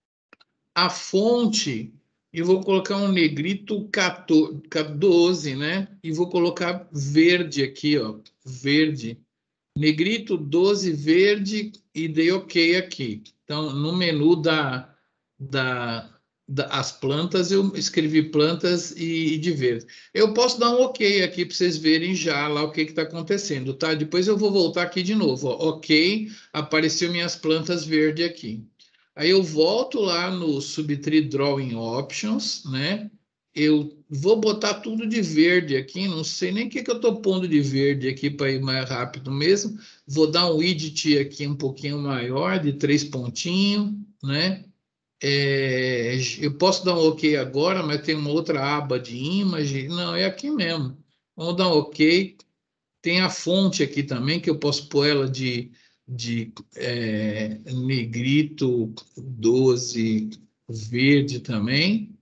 A fonte, eu vou colocar um negrito doze, né? E vou colocar verde aqui, ó, verde. Negrito doze verde e dei OK aqui. Então, no menu da, da, da as plantas, eu escrevi plantas e, e de verde. Eu posso dar um OK aqui para vocês verem já lá o que está acontecendo, tá? Depois eu vou voltar aqui de novo. Ó. OK, apareceu minhas plantas verde aqui. Aí eu volto lá no Subtree Drawing Options, né? Eu vou botar tudo de verde aqui, não sei nem o que, que eu estou pondo de verde aqui para ir mais rápido mesmo. Vou dar um edit aqui um pouquinho maior, de três pontinhos, né? É, eu posso dar um OK agora, mas tem uma outra aba de imagem. Não, é aqui mesmo. Vamos dar um OK. Tem a fonte aqui também, que eu posso pôr ela de, de é, negrito doze verde também.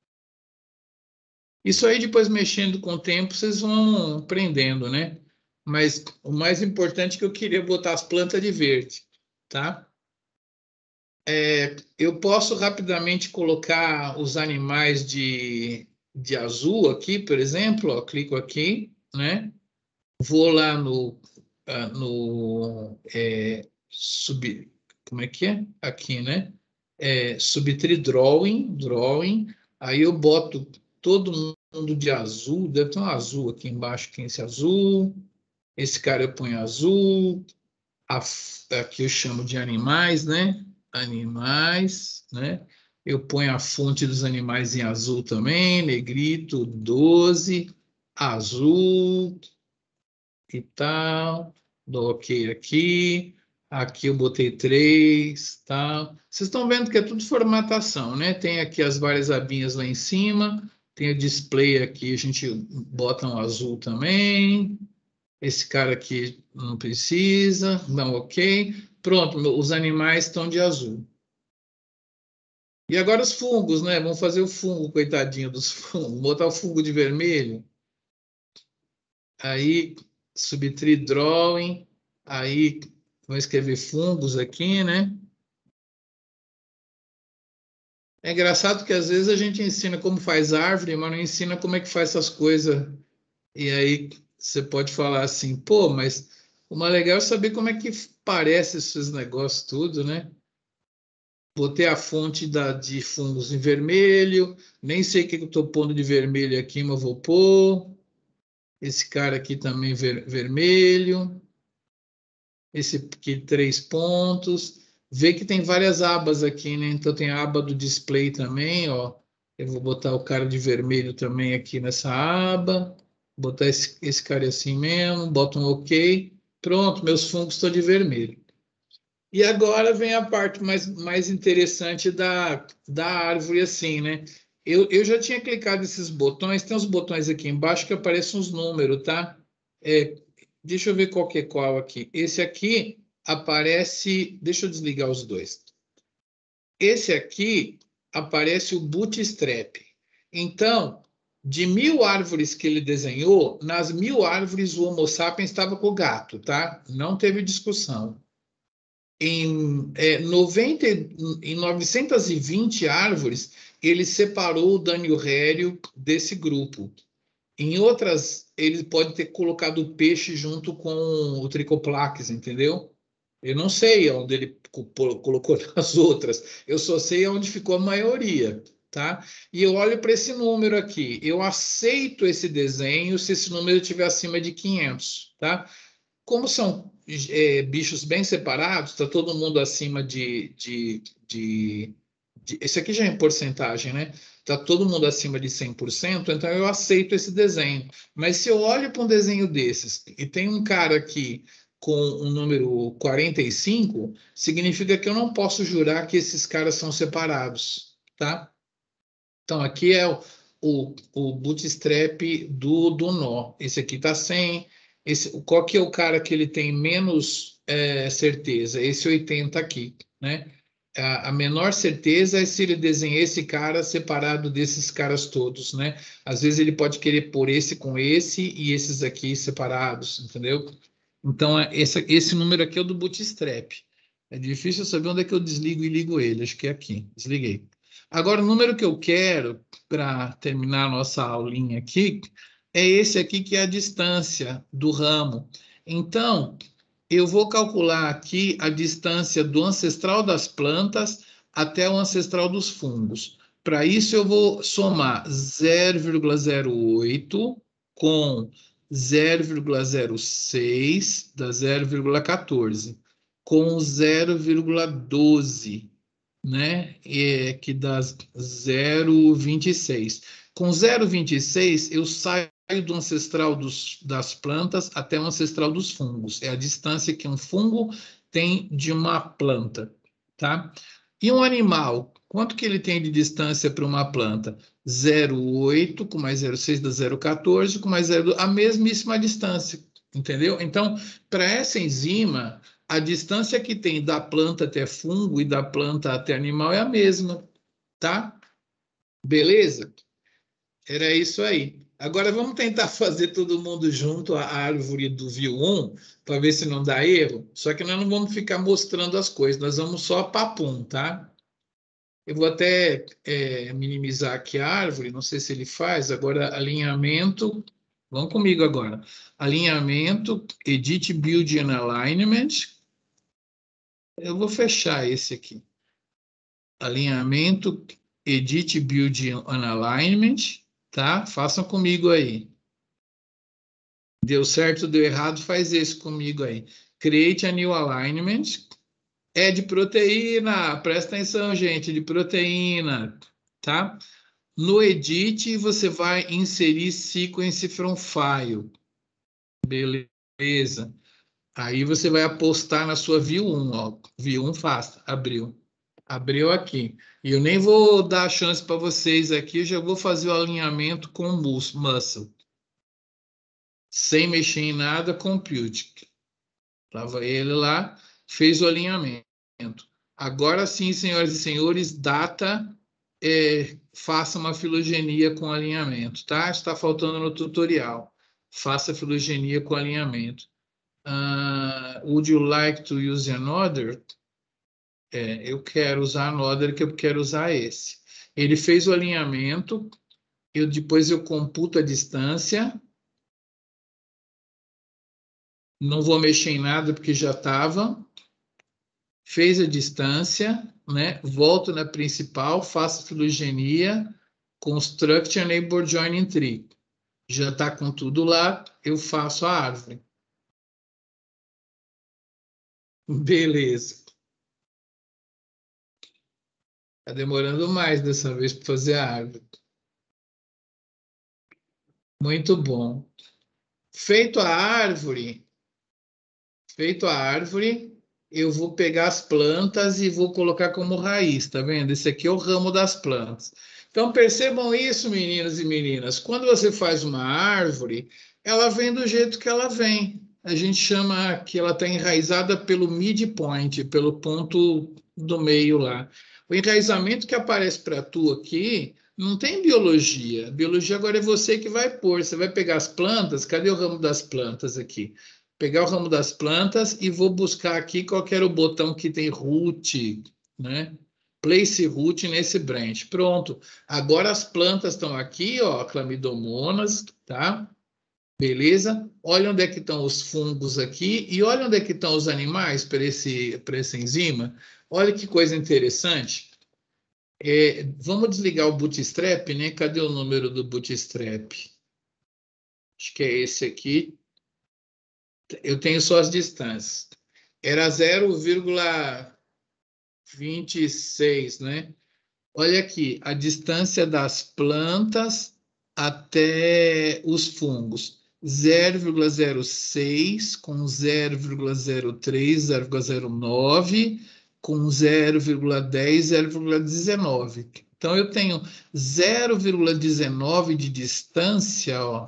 Isso aí, depois mexendo com o tempo, vocês vão aprendendo, né? Mas o mais importante é que eu queria botar as plantas de verde, tá? É, eu posso rapidamente colocar os animais de, de azul aqui, por exemplo, ó, clico aqui, né? Vou lá no, no é, sub, como é que é? Aqui, né? É, Subtree Drawing, Drawing, aí eu boto todo mundo de azul, deve ter um azul aqui embaixo, que é esse azul, esse cara eu ponho azul, a, aqui eu chamo de animais, né? Animais, né? Eu ponho a fonte dos animais em azul também, negrito, doze, azul e tal, dou OK aqui, aqui eu botei três, tal. Vocês estão vendo que é tudo formatação, né? Tem aqui as várias abinhas lá em cima, tem o display aqui, a gente bota um azul também. Esse cara aqui não precisa, dá um OK. Pronto, os animais estão de azul. E agora os fungos, né? Vamos fazer o fungo, coitadinho dos fungos. Botar o fungo de vermelho. Aí, Subtree Drawing. Aí, vamos escrever fungos aqui, né? É engraçado que às vezes a gente ensina como faz árvore, mas não ensina como é que faz essas coisas. E aí você pode falar assim, pô, mas o mais legal é saber como é que parece esses negócios tudo, né? Botei a fonte da, de fungos em vermelho, nem sei o que eu estou pondo de vermelho aqui, mas vou pôr. Esse cara aqui também ver, vermelho. Esse aqui, três pontos. Vê que tem várias abas aqui, né? Então tem a aba do display também, ó. Eu vou botar o cara de vermelho também aqui nessa aba. botar esse, esse cara assim mesmo, boto um OK. Pronto, meus fungos estão de vermelho. E agora vem a parte mais, mais interessante da, da árvore, assim, né? Eu, eu já tinha clicado esses botões, tem uns botões aqui embaixo que aparecem uns números, tá? É, deixa eu ver qual que é qual aqui. Esse aqui aparece... Deixa eu desligar os dois. Esse aqui aparece o bootstrap. Então, de mil árvores que ele desenhou, nas mil árvores o Homo sapiens estava com o gato, tá? Não teve discussão. Em, é, noventa, em novecentas e vinte árvores, ele separou o Daniel Hério desse grupo. Em outras, ele pode ter colocado o peixe junto com o Trichoplax, entendeu? Eu não sei onde ele colocou nas outras, eu só sei onde ficou a maioria, tá? E eu olho para esse número aqui, eu aceito esse desenho se esse número estiver acima de quinhentos, tá? Como são é, bichos bem separados, está todo mundo acima de, de, de, de... Esse aqui já é em porcentagem, né? Está todo mundo acima de cem por cento, então eu aceito esse desenho. Mas se eu olho para um desenho desses e tem um cara aqui com um número quarenta e cinco, significa que eu não posso jurar que esses caras são separados, tá? Então, aqui é o, o, o bootstrap do, do nó. Esse aqui está cem. Esse, qual que é o cara que ele tem menos é, certeza? Esse oitenta aqui, né? A, a menor certeza é se ele desenha esse cara separado desses caras todos, né? Às vezes ele pode querer pôr esse com esse e esses aqui separados, entendeu? Então, é, esse, esse número aqui é o do bootstrap. É difícil saber onde é que eu desligo e ligo ele. Acho que é aqui. Desliguei. Agora, o número que eu quero, para terminar a nossa aulinha aqui, é esse aqui, que é a distância do ramo. Então, eu vou calcular aqui a distância do ancestral das plantas até o ancestral dos fungos. Para isso, eu vou somar zero vírgula zero oito com zero vírgula zero seis dá zero vírgula quatorze, com zero vírgula doze, né? É, que dá zero vírgula vinte e seis. Com zero vírgula vinte e seis, eu saio do ancestral dos, das plantas até o ancestral dos fungos. É a distância que um fungo tem de uma planta, tá? E um animal, quanto que ele tem de distância para uma planta? zero vírgula oito, com mais zero vírgula seis dá zero vírgula quatorze, com mais zero, a mesmíssima distância, entendeu? Então, para essa enzima, a distância que tem da planta até fungo e da planta até animal é a mesma, tá? Beleza? Era isso aí. Agora vamos tentar fazer todo mundo junto a árvore do view um, para ver se não dá erro. Só que nós não vamos ficar mostrando as coisas, nós vamos só papum, tá? Eu vou até é, minimizar aqui a árvore, não sei se ele faz. Agora, alinhamento. Vamos comigo agora. Alinhamento, Edit Build and Alignment. Eu vou fechar esse aqui. Alinhamento, Edit Build and Alignment. Tá? Façam comigo aí. Deu certo, deu errado, faz esse comigo aí. Create a new alignment. É de proteína, presta atenção, gente, de proteína, tá? No Edit, você vai inserir Sequence from File. Beleza. Aí você vai apostar na sua view um, ó. view um faz, abriu. Abriu aqui. E eu nem vou dar a chance para vocês aqui, eu já vou fazer o alinhamento com o muscle. Sem mexer em nada, compute. Tava ele lá, fez o alinhamento. Agora sim, senhoras e senhores, data, é, faça uma filogenia com alinhamento, tá? Está faltando no tutorial. Faça filogenia com alinhamento. Uh, would you like to use another? É, eu quero usar another, que eu quero usar esse. Ele fez o alinhamento, eu, depois eu computo a distância. Não vou mexer em nada, porque já estava. Fez a distância, né? Volto na principal, faço filogenia, construct a neighbor joining tree. Já está com tudo lá, eu faço a árvore. Beleza. Está demorando mais dessa vez para fazer a árvore. Muito bom. Feito a árvore, feito a árvore, eu vou pegar as plantas e vou colocar como raiz, tá vendo? Esse aqui é o ramo das plantas. Então percebam isso, meninos e meninas. Quando você faz uma árvore, ela vem do jeito que ela vem. A gente chama que ela está enraizada pelo midpoint, pelo ponto do meio lá. O enraizamento que aparece para tu aqui não tem biologia. Biologia agora é você que vai pôr. Você vai pegar as plantas. Cadê o ramo das plantas aqui? Pegar o ramo das plantas e vou buscar aqui qual que era o botão que tem root, né? Place root nesse branch. Pronto. Agora as plantas estão aqui, ó, clamidomonas, tá? Beleza? Olha onde é que estão os fungos aqui e olha onde é que estão os animais para esse, para essa enzima. Olha que coisa interessante. É, vamos desligar o bootstrap, né? Cadê o número do bootstrap? Acho que é esse aqui. Eu tenho só as distâncias. Era zero vírgula vinte e seis, né? Olha aqui, a distância das plantas até os fungos. zero vírgula zero seis com zero vírgula zero três, zero vírgula zero nove, com zero vírgula dez, zero vírgula dezenove. Então, eu tenho zero vírgula dezenove de distância, ó,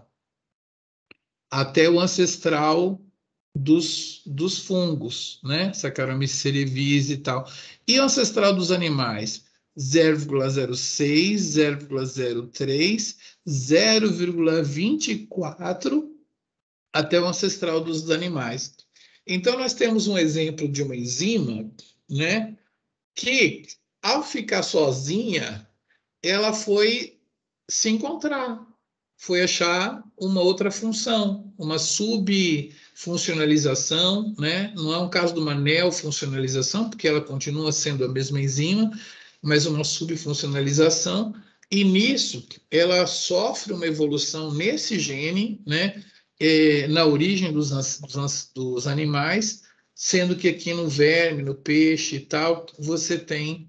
até o ancestral dos, dos fungos, né? Saccharomyces cerevisiae e tal. E o ancestral dos animais? zero vírgula zero seis, zero vírgula zero três, zero vírgula vinte e quatro até o ancestral dos animais. Então, nós temos um exemplo de uma enzima, né, que, ao ficar sozinha, ela foi se encontrar, foi achar uma outra função, uma subfuncionalização, né? Não é um caso de uma neofuncionalização, porque ela continua sendo a mesma enzima, mas uma subfuncionalização, e nisso ela sofre uma evolução nesse gene, né? É, na origem dos, dos, dos animais, sendo que aqui no verme, no peixe e tal, você tem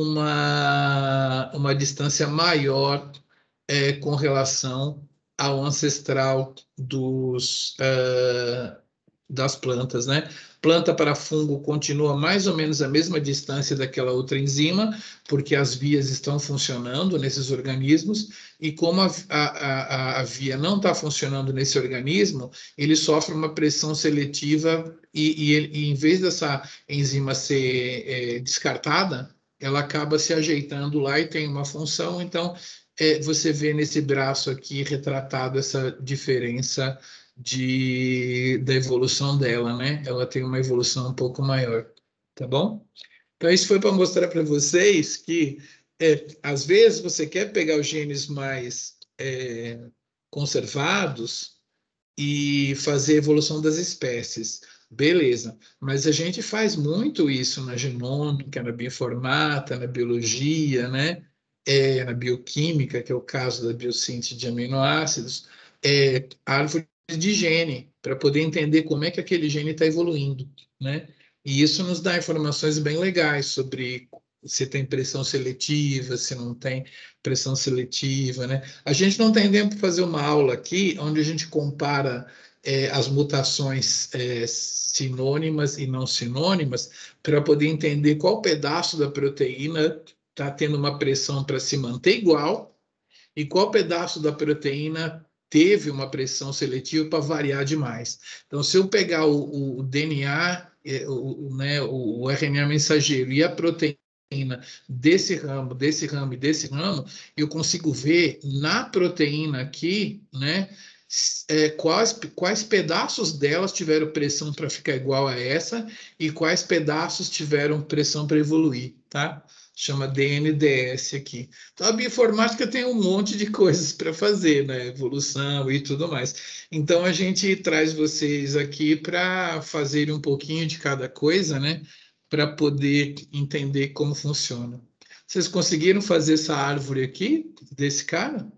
uma, uma distância maior é, com relação ao ancestral dos, uh, das plantas, né? Planta para fungo continua mais ou menos a mesma distância daquela outra enzima, porque as vias estão funcionando nesses organismos, e como a, a, a, a via não está funcionando nesse organismo, ele sofre uma pressão seletiva e, e, ele, e em vez dessa enzima ser é, descartada, ela acaba se ajeitando lá e tem uma função. Então, é, você vê nesse braço aqui retratado essa diferença de, da evolução dela, né? Ela tem uma evolução um pouco maior, tá bom? Então, isso foi para mostrar para vocês que, é, às vezes, você quer pegar os genes mais é, conservados e fazer a evolução das espécies. Beleza, mas a gente faz muito isso na genômica, na bioinformata, na biologia, né? É, na bioquímica, que é o caso da biossíntese de aminoácidos, é, árvore de gene, para poder entender como é que aquele gene está evoluindo, né? E isso nos dá informações bem legais sobre se tem pressão seletiva, se não tem pressão seletiva, né? A gente não tem tempo para fazer uma aula aqui onde a gente compara é, as mutações é, sinônimas e não sinônimas para poder entender qual pedaço da proteína está tendo uma pressão para se manter igual e qual pedaço da proteína teve uma pressão seletiva para variar demais. Então, se eu pegar o, o D N A, o, né, o, o R N A mensageiro e a proteína desse ramo, desse ramo e desse ramo, eu consigo ver na proteína aqui, né, é, quais, quais pedaços delas tiveram pressão para ficar igual a essa e quais pedaços tiveram pressão para evoluir, tá? Chama D N D S aqui. Então, a bioinformática tem um monte de coisas para fazer, né? Evolução e tudo mais. Então, a gente traz vocês aqui para fazerem um pouquinho de cada coisa, né? Para poder entender como funciona. Vocês conseguiram fazer essa árvore aqui, desse cara?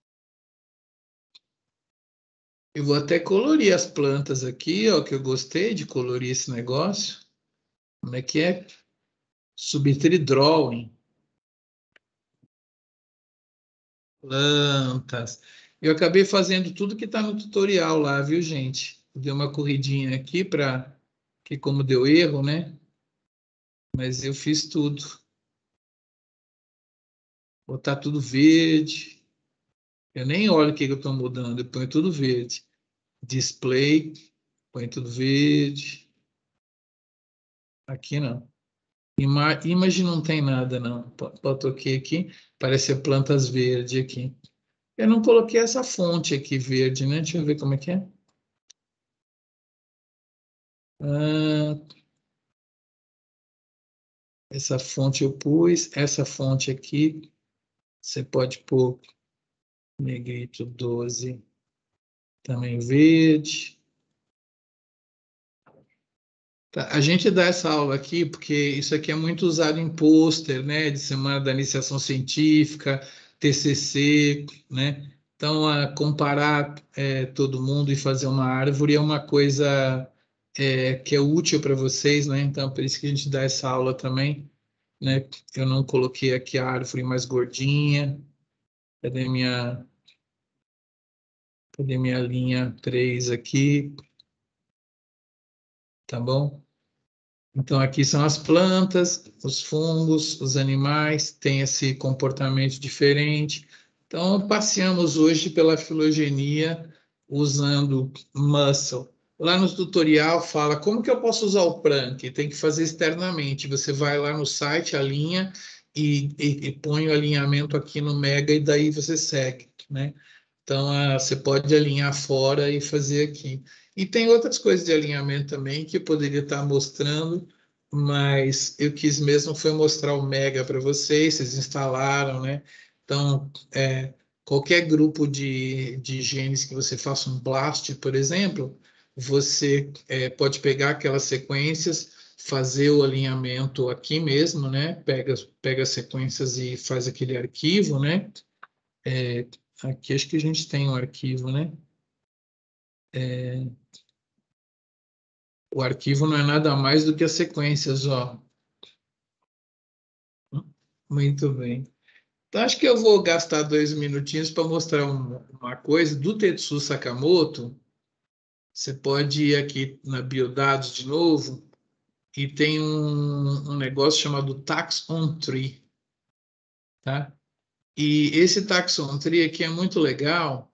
Eu vou até colorir as plantas aqui, ó, que eu gostei de colorir esse negócio. Como é que é? Subtree Drawing. Plantas. Eu acabei fazendo tudo que está no tutorial lá, viu, gente? Dei uma corridinha aqui para que como deu erro, né? Mas eu fiz tudo. Botar tudo verde. Eu nem olho o que, que eu estou mudando, eu ponho tudo verde. Display, põe tudo verde. Aqui não. Ima Image não tem nada, não. Boto aqui, aqui. Parece plantas verdes aqui. Eu não coloquei essa fonte aqui verde, né? Deixa eu ver como é que é. Ah, essa fonte eu pus. Essa fonte aqui, você pode pôr negrito doze, também verde. Tá, a gente dá essa aula aqui porque isso aqui é muito usado em pôster, né, de semana da iniciação científica, T C C, né? Então, a comparar é, todo mundo e fazer uma árvore é uma coisa é, que é útil para vocês, né? Então, por isso que a gente dá essa aula também, né? Eu não coloquei aqui a árvore mais gordinha. Cadê minha, cadê minha linha três aqui? Tá bom? Então, aqui são as plantas, os fungos, os animais, têm esse comportamento diferente. Então, passeamos hoje pela filogenia usando muscle. Lá no tutorial fala como que eu posso usar o Planck. Tem que fazer externamente. Você vai lá no site, alinha e, e, e põe o alinhamento aqui no Mega e daí você segue, né? Então, ah, você pode alinhar fora e fazer aqui. E tem outras coisas de alinhamento também que eu poderia estar mostrando, mas eu quis mesmo foi mostrar o Mega para vocês, vocês instalaram, né? Então, é, qualquer grupo de, de genes que você faça um blast, por exemplo, você é, pode pegar aquelas sequências, fazer o alinhamento aqui mesmo, né? Pega, pega as sequências e faz aquele arquivo, né? É, aqui acho que a gente tem um arquivo, né? É, o arquivo não é nada mais do que as sequências, ó. Muito bem. Então, acho que eu vou gastar dois minutinhos para mostrar um, uma coisa do Tetsu Sakamoto. Você pode ir aqui na Biodados de novo e tem um, um negócio chamado Taxon Tree, tá? E esse Taxon Tree aqui é muito legal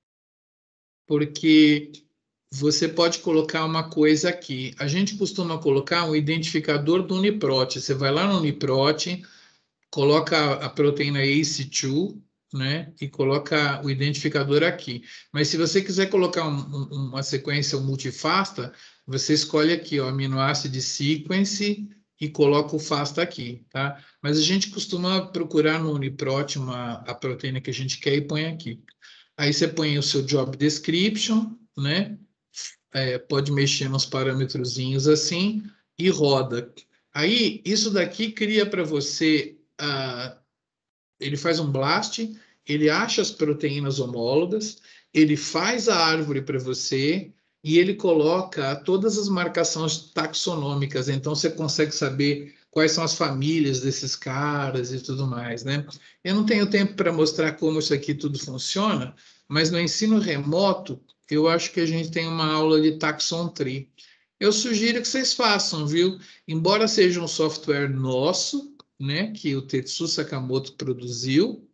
porque você pode colocar uma coisa aqui. A gente costuma colocar um identificador do Uniprot. Você vai lá no Uniprot, coloca a proteína A C E dois, né? E coloca o identificador aqui. Mas se você quiser colocar um, um, uma sequência multifasta, você escolhe aqui, ó, aminoácido sequence e coloca o FASTA aqui, tá? Mas a gente costuma procurar no Uniprot uma, a proteína que a gente quer e põe aqui. Aí você põe o seu job description, né? É, pode mexer nos parâmetrozinhos assim e roda. Aí, isso daqui cria para você, uh, ele faz um blast, ele acha as proteínas homólogas, ele faz a árvore para você e ele coloca todas as marcações taxonômicas. Então, você consegue saber quais são as famílias desses caras e tudo mais, né? Eu não tenho tempo para mostrar como isso aqui tudo funciona, mas no ensino remoto, eu acho que a gente tem uma aula de Taxon Tree. Eu sugiro que vocês façam, viu? Embora seja um software nosso, né, que o Tetsu Sakamoto produziu,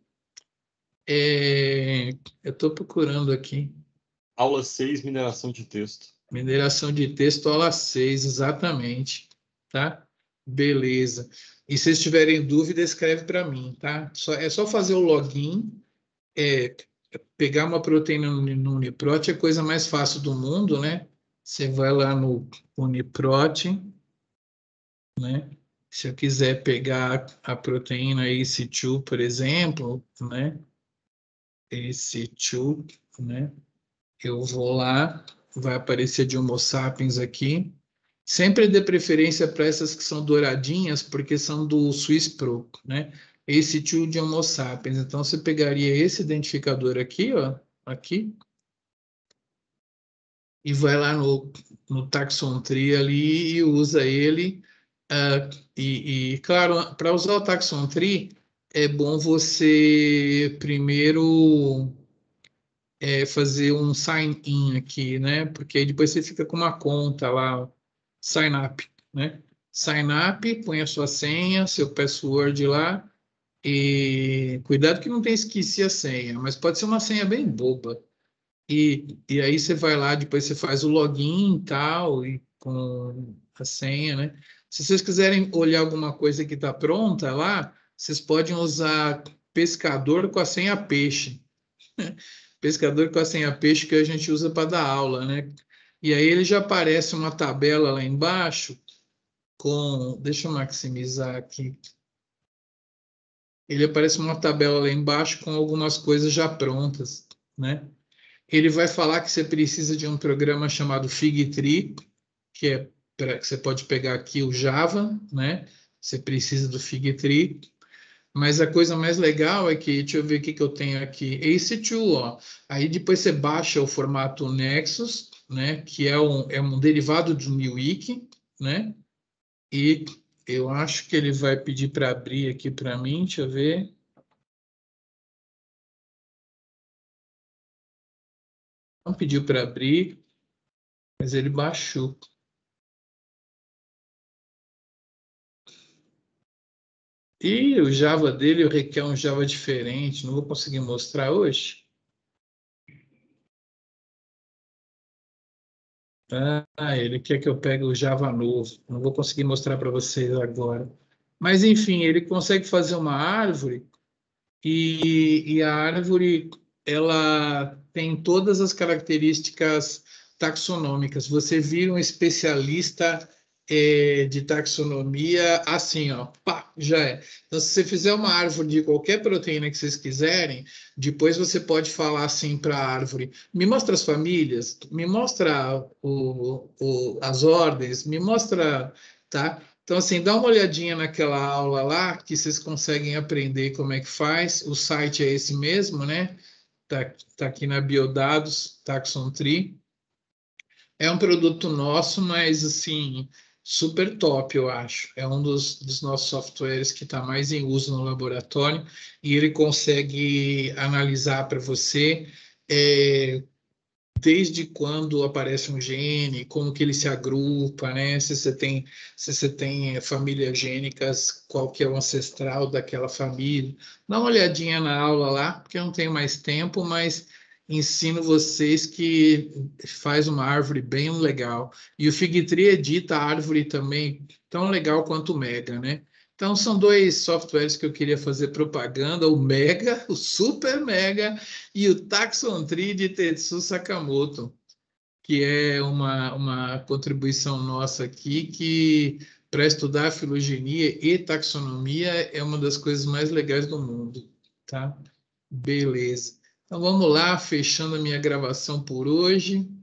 é... eu estou procurando aqui. Aula seis, mineração de texto. Mineração de texto, aula seis, exatamente. Tá? Beleza. E se vocês tiverem dúvida, escreve para mim, tá? Só, é só fazer o login, é, pegar uma proteína no, no Uniprot é a coisa mais fácil do mundo, né? Você vai lá no Uniprot, né? Se eu quiser pegar a proteína A C E dois, por exemplo, né? A C E dois, né? Eu vou lá, vai aparecer de Homo sapiens aqui. Sempre dê preferência para essas que são douradinhas, porque são do Swiss Pro, né? A C E dois de Homo sapiens. Então, você pegaria esse identificador aqui, ó, aqui, e vai lá no, no Taxon Tree ali e usa ele. Uh, e, e, claro, para usar o Taxon Tree, é bom você primeiro é, fazer um sign-in aqui, né? Porque aí depois você fica com uma conta lá, sign-up, né? Sign-up, põe a sua senha, seu password lá, e cuidado que não tem esqueci a senha, mas pode ser uma senha bem boba. E, e aí você vai lá, depois você faz o login e tal, e com a senha, né? Se vocês quiserem olhar alguma coisa que está pronta lá, vocês podem usar pescador com a senha peixe. Pescador com a senha peixe que a gente usa para dar aula, né? E aí ele já aparece uma tabela lá embaixo com... Deixa eu maximizar aqui. Ele aparece uma tabela lá embaixo com algumas coisas já prontas, né? Ele vai falar que você precisa de um programa chamado Figtree, que é pra, que você pode pegar aqui o Java, né? Você precisa do Figtree. Mas a coisa mais legal é que, deixa eu ver o que, que eu tenho aqui, Ace dois, ó. Aí depois você baixa o formato Nexus, né? Que é um, é um derivado do NeWiki, né? E eu acho que ele vai pedir para abrir aqui para mim, deixa eu ver. Não pediu para abrir, mas ele baixou. E o Java dele requer um Java diferente, não vou conseguir mostrar hoje. Ah, ele quer que eu pegue o Java novo, não vou conseguir mostrar para vocês agora. Mas, enfim, ele consegue fazer uma árvore e, e a árvore ela tem todas as características taxonômicas. Você vira um especialista é, de taxonomia assim, ó, pá, já é. Então, se você fizer uma árvore de qualquer proteína que vocês quiserem, depois você pode falar assim para a árvore: me mostra as famílias, me mostra o, o, as ordens, me mostra, tá? Então, assim, dá uma olhadinha naquela aula lá, que vocês conseguem aprender como é que faz. O site é esse mesmo, né? Tá, tá aqui na Biodados, Taxon Tree. É um produto nosso, mas, assim, super top, eu acho. É um dos, dos nossos softwares que está mais em uso no laboratório e ele consegue analisar para você é, desde quando aparece um gene, como que ele se agrupa, né? Se você tem, se você tem famílias gênicas, qual que é o ancestral daquela família. Dá uma olhadinha na aula lá, porque eu não tenho mais tempo, mas ensino vocês que faz uma árvore bem legal. E o Figtree edita a árvore também tão legal quanto o Mega, né? Então, são dois softwares que eu queria fazer propaganda, o Mega, o Super Mega e o Taxon Tree de Tetsu Sakamoto, que é uma, uma contribuição nossa aqui, que para estudar filogenia e taxonomia é uma das coisas mais legais do mundo, tá? Beleza. Então, vamos lá, fechando a minha gravação por hoje.